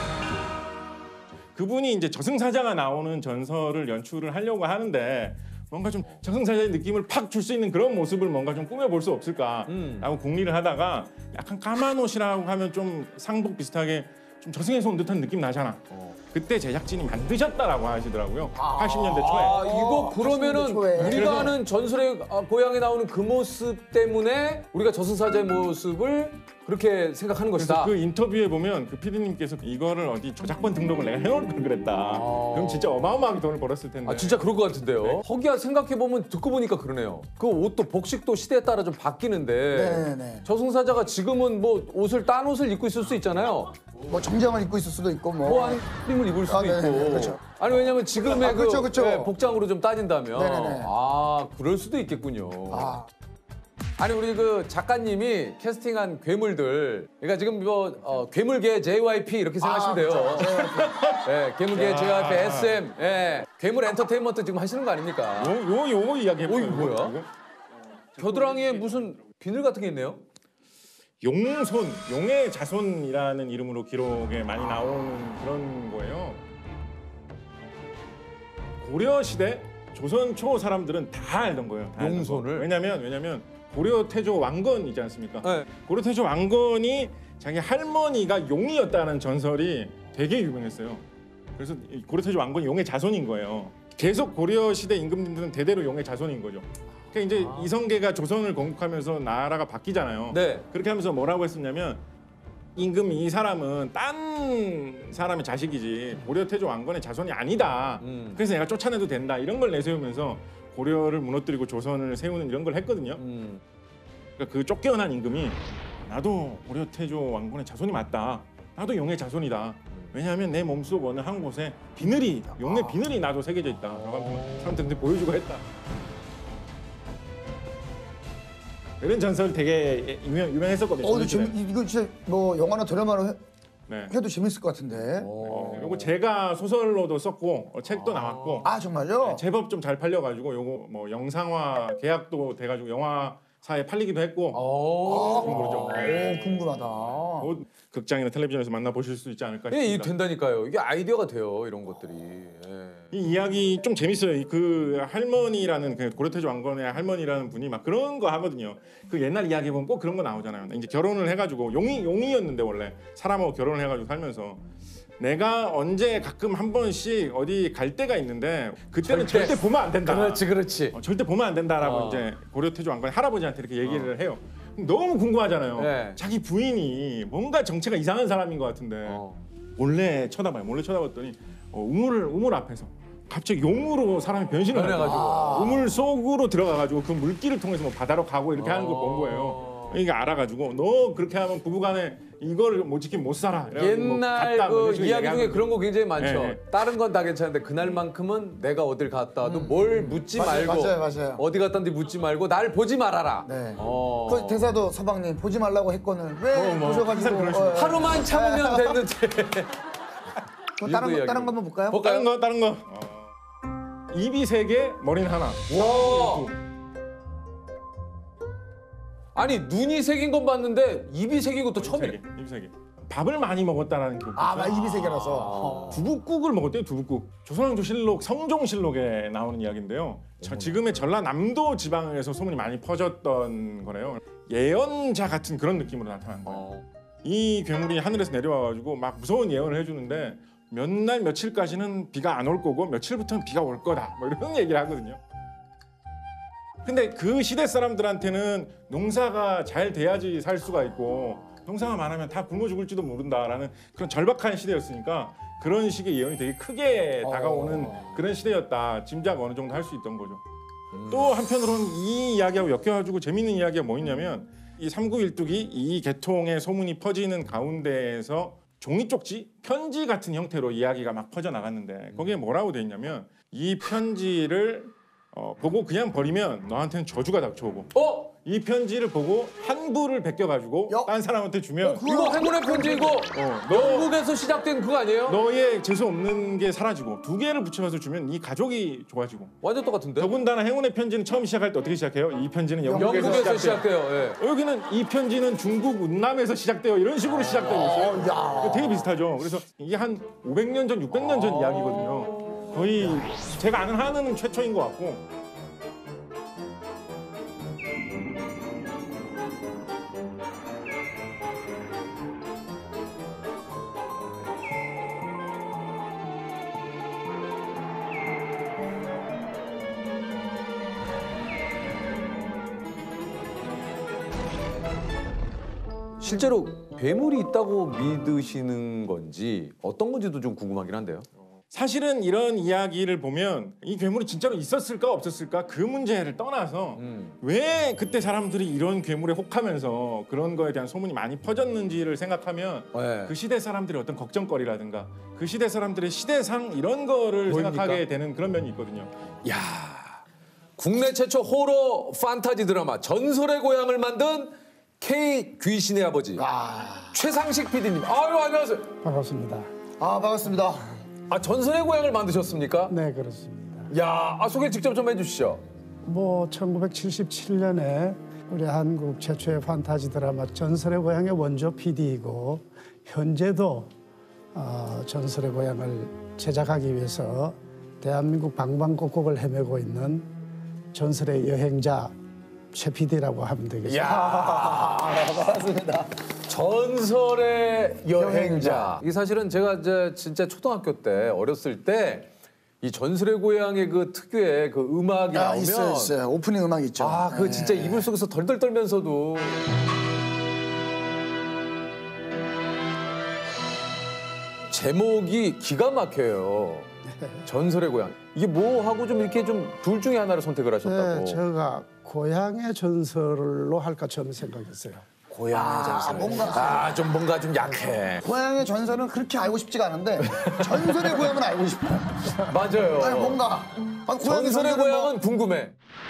그분이 이제 저승사자가 나오는 전설을 연출을 하려고 하는데 뭔가 좀 저승사자의 느낌을 팍 줄 수 있는 그런 모습을 뭔가 좀 꾸며볼 수 없을까라고 음. 궁리를 하다가 약간 까만 옷이라고 하면 좀 상복 비슷하게 좀 저승에서 온 듯한 느낌 나잖아. 어. 그때 제작진이 만드셨다라고 하시더라고요. 팔십 년대 초에. 아, 이거 그러면은 우리가 그래서- 아는 전설의 아, 고향에 나오는 그 모습 때문에 우리가 저승사자의 모습을 그렇게 생각하는 그래서 것이다. 그 인터뷰에 보면 그 피디님께서 이거를 어디 저작권 등록을 내가 해놓을 걸 그랬다. 그럼 진짜 어마어마하게 돈을 벌었을 텐데. 아 진짜 그럴 것 같은데요. 허기야 생각해 보면 듣고 보니까 그러네요. 그 옷도 복식도 시대에 따라 좀 바뀌는데 네네. 저승사자가 지금은 뭐 옷을 딴 옷을 입고 있을 수 있잖아요. 뭐 정장을 입고 있을 수도 있고 뭐. 뭐 아닌 림을 입을 수도 아, 네네네. 있고. 그렇죠. 아니 왜냐면 지금의 아, 그렇죠, 그 그렇죠. 네, 복장으로 좀 따진다면 네네네. 아 그럴 수도 있겠군요. 아. 아니 우리 그 작가님이 캐스팅한 괴물들, 그러니까 지금 뭐 어, 괴물계 제이와이피 이렇게 생각하시면 돼요. 네, 괴물계 야. 제이와이피, 에스엠, 예, 괴물 엔터테인먼트 지금 하시는 거 아닙니까? 요, 요, 요거 이야기 해볼까요? 어, 이거 뭐야? 겨드랑이에 무슨 비늘 같은 게 있네요? 용손, 용의 자손이라는 이름으로 기록에 많이 나오는 그런 거예요. 고려 시대 조선 초 사람들은 다 알던 거예요. 다 알던 용손을? 거. 왜냐면 왜냐면 고려 태조 왕건이지 않습니까? 네. 고려 태조 왕건이 자기 할머니가 용이었다는 전설이 되게 유명했어요. 그래서 이 고려 태조 왕건이 용의 자손인 거예요. 계속 고려 시대 임금님들은 대대로 용의 자손인 거죠. 그러니까 이제 이성계가 조선을 건국하면서 나라가 바뀌잖아요. 네. 그렇게 하면서 뭐라고 했었냐면 임금 이 사람은 딴 사람의 자식이지 고려 태조 왕건의 자손이 아니다. 음. 그래서 내가 쫓아내도 된다. 이런 걸 내세우면서 고려를 무너뜨리고 조선을 세우는 이런 걸 했거든요. 음. 그러니까 그 쫓겨난 임금이 나도 고려 태조 왕건의 자손이 맞다. 나도 용의 자손이다. 왜냐하면 내 몸속 어느 한 곳에 비늘이 용의 비늘이 나도 새겨져 있다. 사람들한테 보여주고 했다. 이런 전설 되게 유명, 유명했었거든요. 어, 근데 조선시대. 재미, 이거 진짜 뭐 영화나 드라마로 해, 네. 해도 재밌을 것 같은데. 어, 요거 제가 소설로도 썼고 어, 책도 나왔고. 아 정말요? 네, 제법 좀 잘 팔려가지고 요거 뭐 영상화 계약도 돼가지고 영화사에 팔리기도 했고. 그런 거죠. 네. 오 궁금하다. 곧 극장이나 텔레비전에서 만나보실 수 있지 않을까 싶습니다. 예, 이 된다니까요. 이게 아이디어가 돼요. 이런 것들이. 예. 이 이야기 좀 재밌어요. 이 그 할머니라는 그 고려태조 왕건의 할머니라는 분이 막 그런 거 하거든요. 그 옛날 이야기 보면 꼭 그런 거 나오잖아요. 이제 결혼을 해가지고 용이 용이었는데 원래 사람하고 결혼을 해가지고 살면서 내가 언제 가끔 한 번씩 어디 갈 때가 있는데 그때는 절대, 절대 보면 안 된다. 그렇지, 그렇지. 어, 절대 보면 안 된다라고 어. 이제 고려태조 왕건의 할아버지한테 이렇게 얘기를 해요. 너무 궁금하잖아요. 네. 자기 부인이 뭔가 정체가 이상한 사람인 것 같은데 몰래 쳐다봐요. 몰래 쳐다봤더니 어, 우물 우물 앞에서 갑자기 용으로 사람이 변신을 변해가지고. 해가지고 우물 속으로 들어가가지고 그 물길을 통해서 뭐 바다로 가고 이렇게 하는 걸 본 거예요. 그러니까 알아가지고 너 그렇게 하면 부부간에 이걸 못 지키면 못 살아. 이래가지고 뭐 옛날 갔다 뭐 그 이런 식으로 이야기 중에 얘기하거든요. 그런 거 굉장히 많죠. 네. 다른 건 다 괜찮은데 그날만큼은 내가 어딜 갔다 와도 뭘 묻지 맞아요, 말고 맞아요, 맞아요. 어디 갔다는지 묻지 말고 날 보지 말아라. 네. 어. 그 대사도 서방님 보지 말라고 했거늘 왜 어, 뭐, 보셔가지고 항상 그러시죠. 어, 어. 하루만 참으면 됐는데. 그럼 다른 거 다른 거 한번 볼까요? 다른 거 다른 거. 어. 입이 세 개, 머리는 하나. 와. 아니 눈이 새긴 건 봤는데 입이 새긴 것도 처음이에요. 입 세 개. 밥을 많이 먹었다라는 기록. 아, 막 입이 세 개라서. 두부국을 먹었대요. 두부국. 조선왕조실록 성종실록에 나오는 이야기인데요. 저 지금의 전라남도 지방에서 소문이 많이 퍼졌던 거래요. 예언자 같은 그런 느낌으로 나타난 거예요. 이 괴물이 하늘에서 내려와가지고 막 무서운 예언을 해주는데 몇 날 며칠까지는 비가 안 올 거고 며칠부터는 비가 올 거다. 뭐 이런 얘기를 하거든요. 근데 그 시대 사람들한테는 농사가 잘 돼야지 살 수가 있고 농사가 많으면 다 굶어 죽을지도 모른다라는 그런 절박한 시대였으니까 그런 식의 예언이 되게 크게 다가오는 그런 시대였다. 짐작 어느 정도 할 수 있던 거죠. 또 한편으로는 이 이야기하고 엮여가지고 재밌는 이야기가 뭐 있냐면 이 삼구일뚝이 이 계통의 소문이 퍼지는 가운데에서 종이 쪽지, 편지 같은 형태로 이야기가 막 퍼져 나갔는데 거기에 뭐라고 돼 있냐면 이 편지를 어, 보고 그냥 버리면 너한테는 저주가 닥쳐오고 어? 이 편지를 보고 한 부를 베껴가지고 딴 사람한테 주면 이거 행운의 편지 이거 어, 너, 영국에서 시작된 그거 아니에요? 너의 재수 없는 게 사라지고 두 개를 붙여서 주면 이 가족이 좋아지고 완전 똑같은데? 더군다나 행운의 편지는 처음 시작할 때 어떻게 시작해요? 이 편지는 영국에서, 영국에서 시작돼요. 시작돼요. 예. 여기는 이 편지는 중국 운남에서 시작돼요. 이런 식으로 시작되고 있어요. 야. 되게 비슷하죠. 그래서 이게 한 오백 년 전, 육백 년 전 이야기거든요. 거의 제가 아는 한은 최초인 것 같고 실제로 괴물이 있다고 믿으시는 건지 어떤 건지도 좀 궁금하긴 한데요. 사실은 이런 이야기를 보면 이 괴물이 진짜로 있었을까 없었을까 그 문제를 떠나서 음. 왜 그때 사람들이 이런 괴물에 혹하면서 그런 거에 대한 소문이 많이 퍼졌는지를 생각하면 네. 그 시대 사람들의 어떤 걱정거리라든가 그 시대 사람들의 시대상 이런 거를 보입니까? 생각하게 되는 그런 면이 있거든요. 야, 국내 최초 호러 판타지 드라마 전설의 고향을 만든 K 귀신의 아버지 최상식 피디님. 아유, 안녕하세요. 반갑습니다. 아, 반갑습니다. 아, 전설의 고향을 만드셨습니까? 네, 그렇습니다. 야, 아, 소개 직접 좀 해주시죠. 뭐 천구백칠십칠 년에 우리 한국 최초의 판타지 드라마 전설의 고향의 원조 피디이고 현재도 어, 전설의 고향을 제작하기 위해서 대한민국 방방곡곡을 헤매고 있는 전설의 여행자 최 피디라고 하면 되겠습니다. 이야, 반갑습니다. 전설의 여행자. 여행자. 이게 사실은 제가 이제 진짜 초등학교 때 어렸을 때 이 전설의 고향의 그 특유의 그 음악이 아, 나오면 있어요, 있어요. 오프닝 음악 있죠. 아, 그 네. 진짜 이불 속에서 덜덜 떨면서도 제목이 기가 막혀요. 전설의 고향. 이게 뭐 하고 좀 이렇게 좀 둘 중에 하나를 선택을 하셨다고. 네, 제가 고향의 전설로 할까 처음 생각했어요. 고향의 전설. 뭔가 아, 좀 뭔가 좀 약해. 고향의 전설은 그렇게 알고 싶지가 않은데 전설의 고향은 알고 싶어요. 맞아요. 아니, 뭔가 아, 고향의 전설의 전설은 고향은 뭐- 궁금해.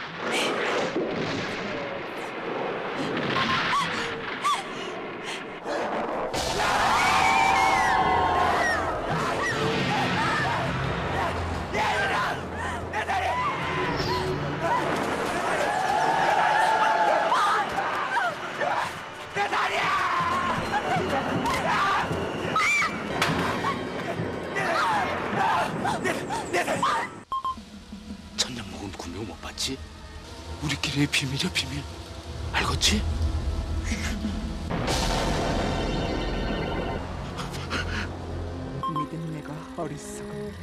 천년 묵은 구명 못 봤지? 우리끼리의 비밀이야 비밀. 알겠지? 믿은 내가 어리석은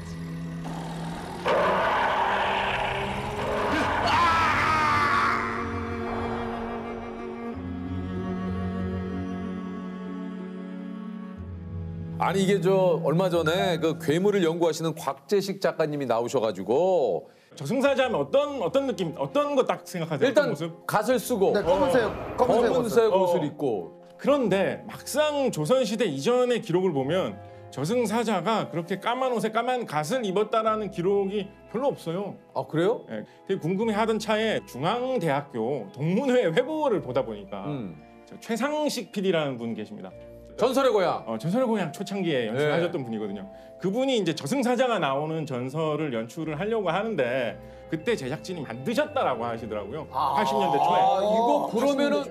아니 이게 저 얼마 전에 그 괴물을 연구하시는 곽재식 작가님이 나오셔가지고 저승사자 하면 어떤 어떤 느낌, 어떤 거 딱 생각하세요? 일단 어떤 모습? 갓을 쓰고 네, 검은색, 검은색, 검은색 옷을. 옷을 어. 입고 그런데 막상 조선시대 이전의 기록을 보면 저승사자가 그렇게 까만 옷에 까만 갓을 입었다라는 기록이 별로 없어요. 아 그래요? 네, 되게 궁금해하던 차에 중앙대학교 동문회 회보를 보다 보니까 음. 저 최상식 피디라는 분 계십니다. 전설의 고향. 어, 전설의 고향 초창기에 연출하셨던 네. 분이거든요. 그분이 이제 저승사자가 나오는 전설을 연출을 하려고 하는데 그때 제작진이 만드셨다라고 하시더라고요. 팔십 년대 초에. 아 이거 그러면은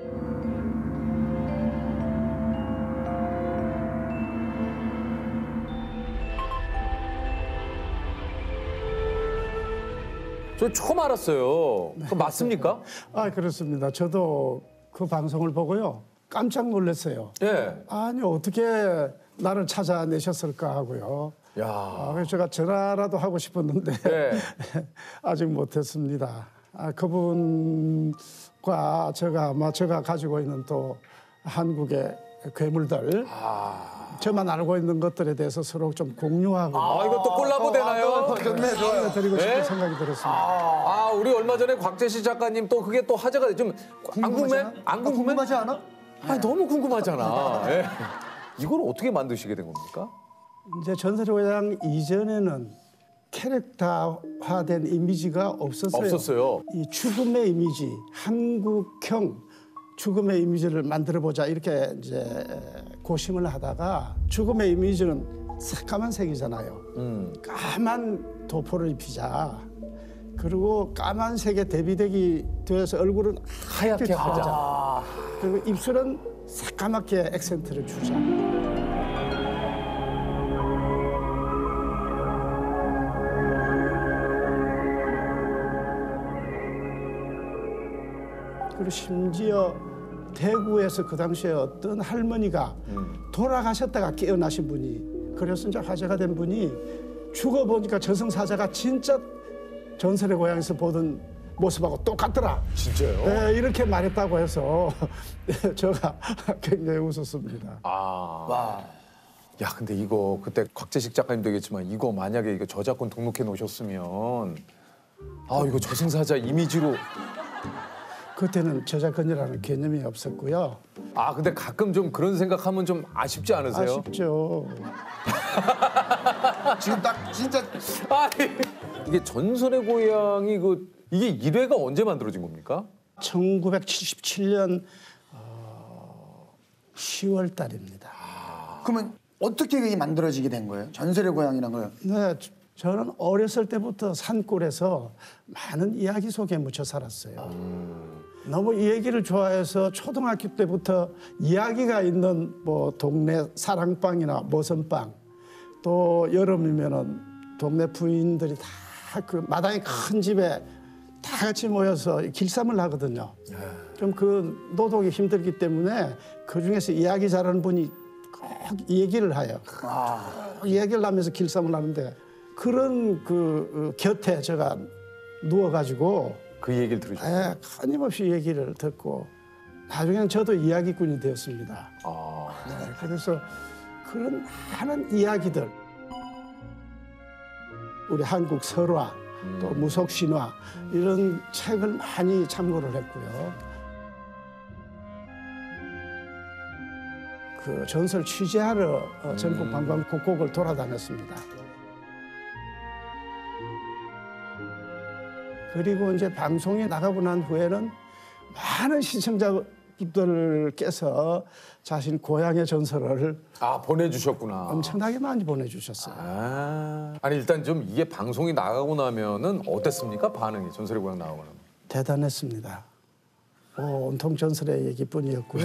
저 처음 알았어요. 그 맞습니까? 아, 그렇습니다. 저도 그 방송을 보고요. 깜짝 놀랐어요. 예. 아니, 어떻게 나를 찾아내셨을까 하고요. 야. 아, 그래서 제가 전화라도 하고 싶었는데 네. 아직 못했습니다. 아, 그분과 제가 아마 제가 가지고 있는 또 한국의 괴물들 저만 알고 있는 것들에 대해서 서로 좀 공유하고 아, 이것도 콜라보 되나요? 좋네, 좋아요. 드리고 싶은 네? 생각이 들었습니다. 아, 우리 얼마 전에 곽재식 작가님 또 그게 또 화제가 돼. 좀 안 궁금해? 안 궁금해? 궁금하지 않아? 아, 너무 궁금하잖아. 예. 이걸 어떻게 만드시게 된 겁니까? 이제 전설의 고향 이전에는 캐릭터화된 이미지가 없었어요. 없었어요. 이 죽음의 이미지, 한국형 죽음의 이미지를 만들어 보자 이렇게 이제 고심을 하다가 죽음의 이미지는 새까만 색이잖아요. 음. 까만 도포를 입히자. 그리고 까만색에 대비되기 되어서 얼굴은 하얗게 하자. 그리고 입술은 새까맣게 액센트를 주자. 그리고 심지어 대구에서 그 당시에 어떤 할머니가 돌아가셨다가 깨어나신 분이 그래서 이제 화제가 된 분이 죽어보니까 저승사자가 진짜 전설의 고향에서 보던 모습하고 똑같더라. 진짜요? 네, 이렇게 말했다고 해서 제가 굉장히 웃었습니다. 아. 와. 야, 근데 이거 그때 곽재식 작가님도 얘기했지만 이거 만약에 이거 저작권 등록해 놓으셨으면 아, 이거 저승사자 이미지로 그때는 저작권이라는 개념이 없었고요. 아, 근데 가끔 좀 그런 생각하면 좀 아쉽지 않으세요? 아쉽죠. 지금 딱 진짜 아니, 이게 전설의 고향이 그 이게 일 회가 언제 만들어진 겁니까? 천구백칠십칠 년 어, 시월 달입니다. 그러면 어떻게 이게 만들어지게 된 거예요? 전설의 고향이란 걸? 네, 저는 어렸을 때부터 산골에서 많은 이야기 속에 묻혀 살았어요. 음. 너무 이 얘기를 좋아해서 초등학교 때부터 이야기가 있는 뭐 동네 사랑방이나 모선방, 또 여름이면은 동네 부인들이 다 그 마당에 큰 집에 다 같이 모여서 길쌈을 하거든요. 좀 그 노동이 힘들기 때문에 그 중에서 이야기 잘하는 분이 꼭 이 얘기를 해요. 아. 이야기를 하면서 길쌈을 하는데 그런 그 곁에 제가 누워가지고 그 얘기를 들으셨어요? 끊임없이 얘기를 듣고 나중에는 저도 이야기꾼이 되었습니다. 아. 네, 그래서 그런 많은 이야기들, 우리 한국 설화, 음. 또 무속신화 이런 책을 많이 참고를 했고요. 그 전설 취재하러 전국 관광 곳곳을 돌아다녔습니다. 그리고 이제 방송이 나가고 난 후에는 많은 시청자분들께서 자신 고향의 전설을 아, 보내주셨구나. 엄청나게 많이 보내주셨어요. 아, 아니 일단 좀 이게 방송이 나가고 나면은 어땠습니까? 반응이 전설의 고향 나오고 나면. 대단했습니다. 오, 온통 전설의 얘기뿐이었고요.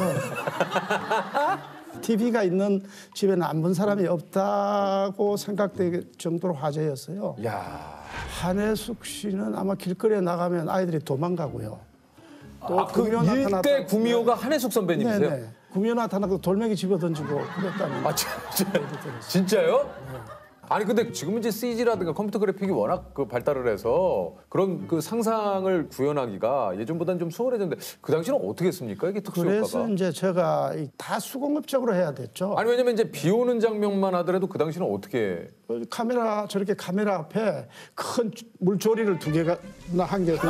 티비가 있는 집에는 안 본 사람이 없다고 생각될 정도로 화제였어요. 야. 한혜숙 씨는 아마 길거리에 나가면 아이들이 도망가고요. 또 아, 그 일대 구미호가 한혜숙 선배님이세요? 네네. 구미호 나타나고 돌멩이 집어던지고 그랬다는. 아, 진짜, 진짜요? 네. 아니 근데 지금 이제 씨지라든가 컴퓨터 그래픽이 워낙 그 발달을 해서 그런 그 상상을 구현하기가 예전보다는 좀 수월해졌는데 그 당시는 어떻게 했습니까? 이게 특수 효과가? 그래서 이제 제가 다 수공업적으로 해야 됐죠. 아니 왜냐면 이제 비 오는 장면만 하더라도 그 당시는 어떻게? 카메라 저렇게 카메라 앞에 큰 물조리를 두 개가 한 개 이렇게.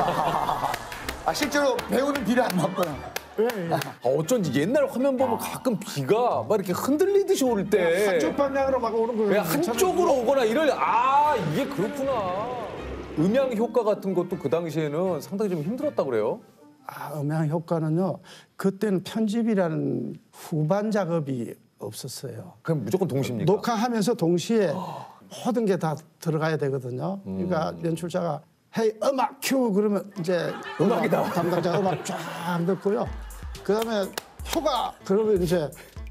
아 실제로 배우는 비를 안 맞구나. 예, 예. 아, 어쩐지 옛날 화면 보면 가끔 비가 막 이렇게 흔들리듯이 올 때 한쪽 방향으로 막 오는 거예요. 한쪽으로 오거나 이럴 아 이게 그렇구나. 음향 효과 같은 것도 그 당시에는 상당히 좀 힘들었다 그래요? 아, 음향 효과는요. 그때는 편집이라는 후반 작업이 없었어요. 그럼 무조건 동시입니까? 녹화하면서 동시에 모든 게 다 들어가야 되거든요. 음. 그러니까 연출자가 헤이 음악 큐 그러면 이제 음악이 나와. 담당자 음악 쫙 넣고요. 그다음에 효과 그러면 이제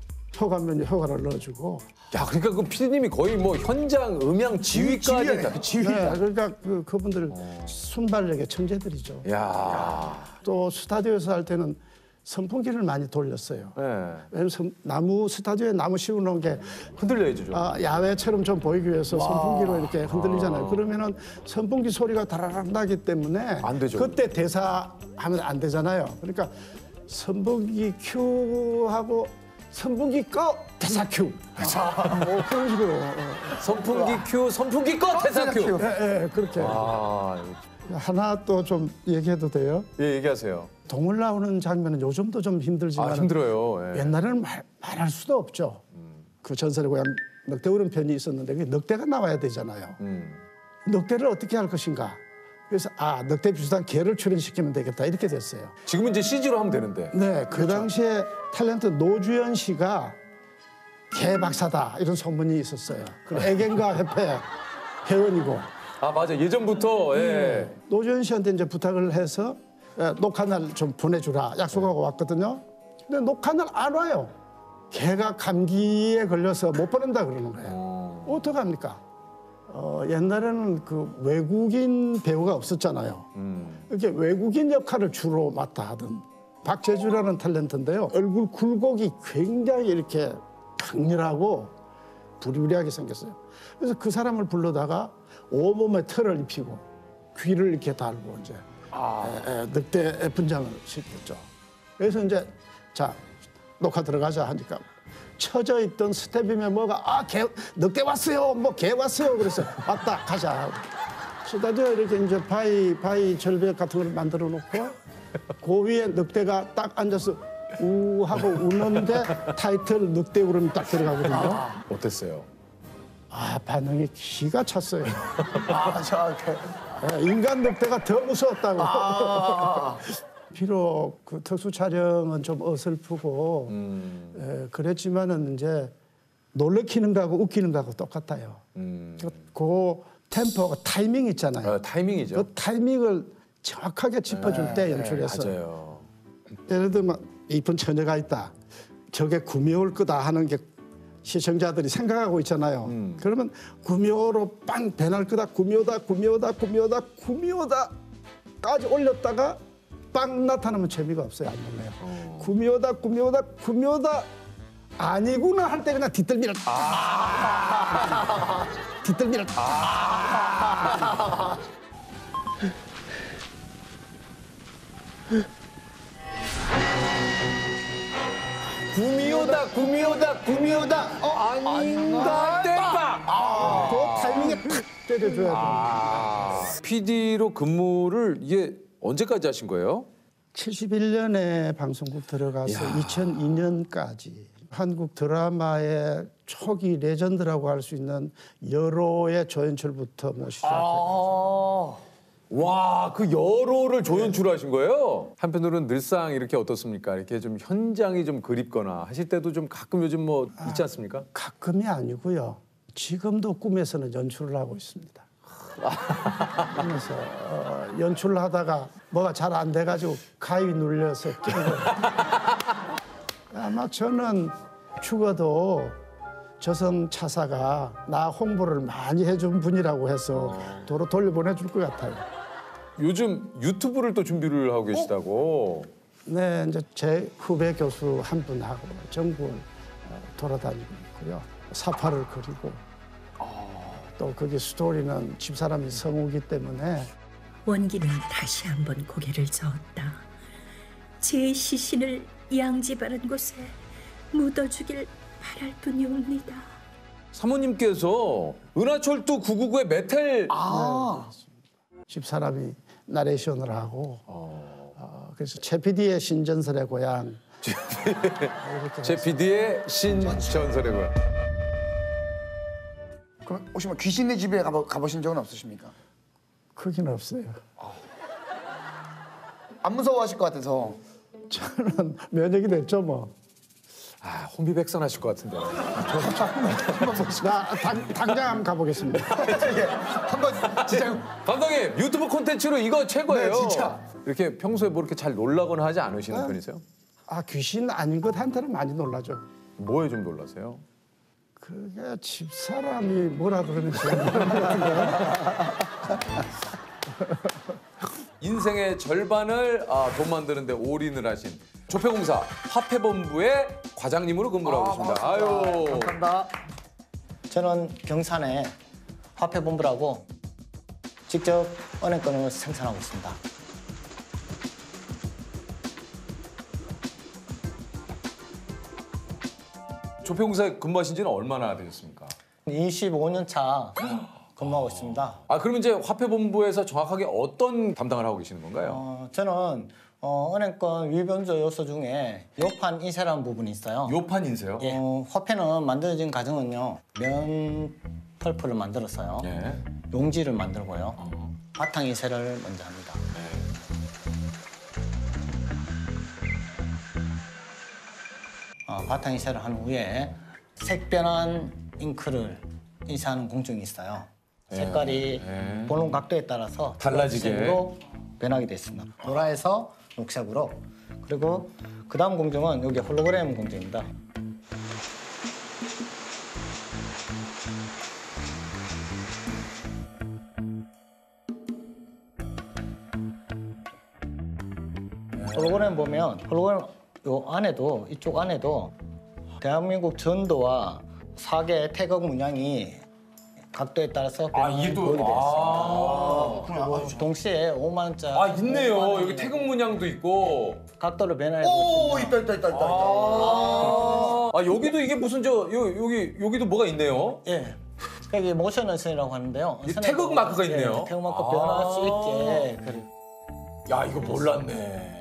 효과면 효과를 넣어주고. 야 그러니까 그 피디님이 거의 뭐 현장 음향 지휘까지 다 지휘. 네, 그러니까 그 그분들 어. 순발력의 천재들이죠. 야. 또 스타디오에서 할 때는 선풍기를 많이 돌렸어요. 네. 왜냐면 선, 나무 스타디오에 나무 씌워놓은 게 흔들려야죠. 아, 야외처럼 좀 보이기 위해서 와. 선풍기로 이렇게 흔들리잖아요. 아. 그러면은 선풍기 소리가 다라락 나기 때문에 안 되죠. 그때 대사하면 안 되잖아요. 그러니까 선풍기 큐하고 선풍기 꺼 대사 큐. 아, 뭐 그런 식으로. 선풍기 큐, 선풍기 꺼 대사 큐. 예, 예, 그렇게. 아. 하나 또 좀 얘기해도 돼요? 예, 얘기하세요. 동물 나오는 장면은 요즘도 좀 힘들지만 아, 힘들어요. 예. 옛날에는 말, 말할 수도 없죠. 음. 그 전설의 고향 늑대 오른 편이 있었는데 그게 늑대가 나와야 되잖아요. 음. 늑대를 어떻게 할 것인가. 그래서 아 늑대 비슷한 개를 출연시키면 되겠다 이렇게 됐어요. 지금은 이제 씨지로 하면 되는데. 네, 그 그렇죠. 당시에 탤런트 노주현 씨가 개 박사다 이런 소문이 있었어요. 그 애견가 협회 회원이고. 아 맞아 예전부터. 예. 네. 노주현 씨한테 이제 부탁을 해서 녹화날 좀 보내주라 약속하고 왔거든요. 근데 녹화날 안 와요. 개가 감기에 걸려서 못 보낸다 그러는 거예요. 어. 어떡합니까? 어, 옛날에는 그 외국인 배우가 없었잖아요. 음. 이렇게 외국인 역할을 주로 맡아 하던 박재주라는 탤런트인데요. 얼굴 굴곡이 굉장히 이렇게 강렬하고 부리부리하게 생겼어요. 그래서 그 사람을 불러다가 온몸에 털을 입히고 귀를 이렇게 달고 이제 에, 에, 늑대 분장을 시켰죠. 그래서 이제 자 녹화 들어가자 하니까 처져 있던 스텝이면 뭐가 아 개 늑대 왔어요, 뭐 개 왔어요. 그래서 왔다 가자. 시다저 이렇게 이제 바위 바위 절벽 같은 걸 만들어 놓고 그 위에 늑대가 딱 앉아서 우 하고 우는데 타이틀 늑대 울음이 딱 들어가거든요. 아, 어땠어요? 아 반응이 기가 찼어요. 아, 저, 네, 인간 늑대가 더 무서웠다고. 아. 비록 그 특수 촬영은 좀 어설프고 음. 에, 그랬지만은 이제 놀래키는 거하고 웃기는 거하고 똑같아요. 음. 그, 그 템포가 타이밍 있잖아요. 아, 타이밍이죠. 그 타이밍을 정확하게 짚어줄 네, 때 네, 연출해서. 맞아요. 예를 들면 이쁜 처녀가 있다. 저게 구미호일 거다 하는 게 시청자들이 생각하고 있잖아요. 음. 그러면 구미호로 빵 배날 거다. 구미호다, 구미호다, 구미호다, 구미호다까지 올렸다가 빵 나타나면 재미가 없어요. 안 놀래요. 어. 구미호다, 구미호다, 구미호다 아니구나 할 때 그냥 뒷덜미를 아~ 뒷덜미를 아~ 구미호다, 구미호다, 구미호다. 어, 아닌가? 땜빵. 아, 그 타이밍에 탁 때려줘야 돼요. 아, 피디로 근무를 이게 언제까지 하신 거예요? 칠십일 년에 방송국 들어가서 야. 이천이 년까지 한국 드라마의 초기 레전드라고 할 수 있는 여로의 조연출부터 뭐 시작해서 와, 그 여로를 조연출하신 거예요? 한편으로는 늘상 이렇게 어떻습니까? 이렇게 좀 현장이 좀 그립거나 하실 때도 좀 가끔 요즘 뭐 있지 않습니까? 가끔이 아니고요. 지금도 꿈에서는 연출을 하고 있습니다. 그래서 어, 연출을 하다가 뭐가 잘 안 돼가지고 가위 눌려서 끼고 아마 저는 죽어도 저승 차사가 나 홍보를 많이 해준 분이라고 해서 도로 돌려보내줄 것 같아요. 요즘 유튜브를 또 준비를 하고 계시다고. 네, 이제 제 후배 교수 한 분하고 전국을 돌아다니고 있고요. 사파를 그리고 또 거기 스토리는 집사람이 성우기 때문에 원기는 다시 한번 고개를 저었다. 제 시신을 양지 바른 곳에 묻어주길 바랄 뿐이옵니다. 사모님께서 은하철도 구구구의 메텔. 아. 네, 집사람이 나레이션을 하고 어, 그래서 최 피디의 신전설의 고향. 최 피디의 신전설의 고향. 그럼 혹시 뭐 귀신네 집에 가보, 가보신 적은 없으십니까? 그긴 없어요. 안 무서워하실 것 같아서. 저는 면역이 됐죠 뭐. 아, 혼비백산하실 것 같은데. 나 당, 당장 한번 가보겠습니다. 한번 진짜. 감독님, 유튜브 콘텐츠로 이거 최고예요. 네, 진짜. 이렇게 평소에 뭐 이렇게 잘 놀라거나 하지 않으시는 네? 편이세요? 아, 귀신 아닌 것 한테는 많이 놀라죠. 뭐에 좀 놀라세요? 그게 집사람이 뭐라 그러면 제가 모르는 것 같은데. 인생의 절반을 아, 돈 만드는 데 올인을 하신 조폐공사 화폐본부의 과장님으로 근무를 하고 계십니다. 아, 아유. 감사합니다. 저는 경산의 화폐본부라고 직접 은행권을 생산하고 있습니다. 조폐공사에 근무하신 지는 얼마나 되셨습니까? 이십오 년 차 근무하고 있습니다. 아, 그럼 이제 화폐본부에서 정확하게 어떤 담당을 하고 계시는 건가요? 어, 저는 어, 은행권 위변조 요소 중에 요판 인쇄라는 부분이 있어요. 요판 인쇄요? 예. 어, 화폐는 만들어진 과정은요. 면 펄프를 만들었어요. 예. 용지를 만들고요. 어. 바탕 인쇄를 먼저 합니다. 어, 바탕 인쇄를 한 후에 색변한 잉크를 인쇄하는 공정이 있어요. 색깔이 예. 보는 각도에 따라서 달라지게. 색으로 변하게 돼 있습니다. 노라에서 녹색으로. 그리고 그 다음 공정은 여기 홀로그램 공정입니다. 홀로그램 보면 홀로그램 요 안에도 이쪽 안에도 대한민국 전도와 사계 태극 문양이 각도에 따라서 아, 이게 또 아, 그리고 동시에 오만 원짜리 아 있네요. 여기 태극 문양도 있고 각도를 변화해 오, 보시면 있다, 있다, 있다, 있다. 아, 아 여기도 이게 무슨 저 요, 여기 여기도 뭐가 있네요. 예. 여기 모션 은선이라고 하는데요. 이 태극 마크가 있네요. 예, 태극 마크 변화할 수 있게. 그래. 야 이거 몰랐네.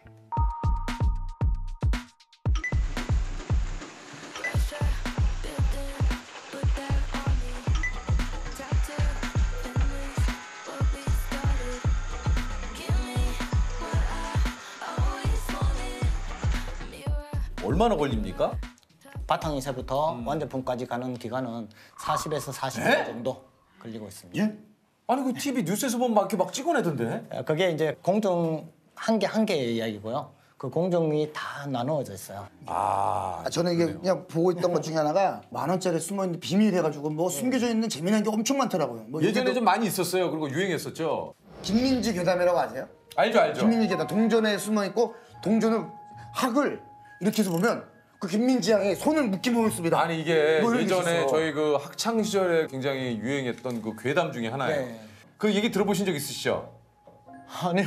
얼마나 걸립니까? 바탕에서부터 음. 완제품까지 가는 기간은 사십에서 사십 분 정도 걸리고 있습니다. 예? 아니 그 티비 뉴스에서 보면 막 이렇게 막 찍어내던데? 그게 이제 공정 한 개 한 개의 이야기고요. 그 공정이 다 나누어져 있어요. 아, 아 저는 이게 그래요. 그냥 보고 있던 것 중에 하나가 만 원짜리 숨어 있는 비밀 해가지고 뭐 숨겨져 있는 재미난 게 엄청 많더라고요. 뭐 예전에 좀 많이 있었어요. 그리고 유행했었죠. 김민지 괴담이라고 아세요? 알죠, 알죠. 김민지 괴담 동전에 숨어 있고 동전을 학을 이렇게 해서 보면 그 김민지 양의 손을 묶인 부분을 씁니다. 아니 이게 뭐 예전에 저희 그 학창 시절에 굉장히 유행했던 그 괴담 중에 하나예요. 네. 그 얘기 들어보신 적 있으시죠? 아니요.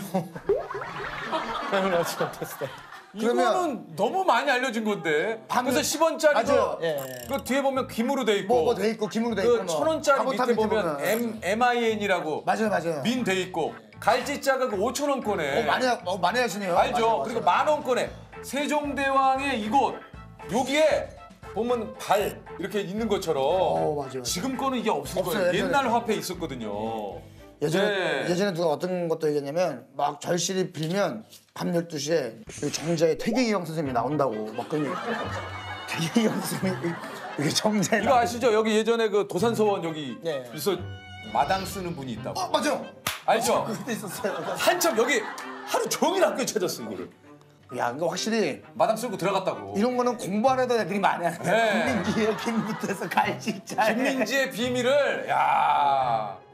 그러면 못했어요. 이거는 너무 많이 알려진 건데. 그래서 십 원짜리 맞아요. 그, 예, 예. 그 뒤에 보면 김으로 돼 있고. 뭐, 뭐 돼 있고 김으로 돼 있고. 그 천 원짜리 밑에 밑에 보면 보면. M M I N이라고. 맞아요, 맞아요. 민 돼 있고. 갈지자가 그 오천 원권에. 어, 많이 하- 어, 많이 하시네요. 알죠. 맞아요, 맞아요. 그리고 만 원권에 세종대왕의 이곳 여기에 보면 발 이렇게 있는 것처럼. 어, 맞아요. 지금 거는 이게 없을 없어요, 거예요. 예전에. 옛날 화폐 있었거든요. 예전에 네. 예전에 누가 어떤 것도 얘기했냐면 막 절실히 빌면 밤 열두 시에 정자에 퇴계이영 선생님이 나온다고 막 그런 얘기. 퇴계이영 선생님이 이게 정자에 이거 아시죠? 여기 예전에 그 도산서원 여기 네. 있어 마당 쓰는 분이 있다고. 어, 맞아요. 알죠? 그것도 있었어요. 한참 여기 하루 종일 학교에 찾았어 이거를. 야, 이거 확실히 마당 쓸고 들어갔다고. 이런 거는 공부하려다 애들이 많이 하는 네. 김민지의 김부터해서 갈치자. 김민지의 비밀을 야.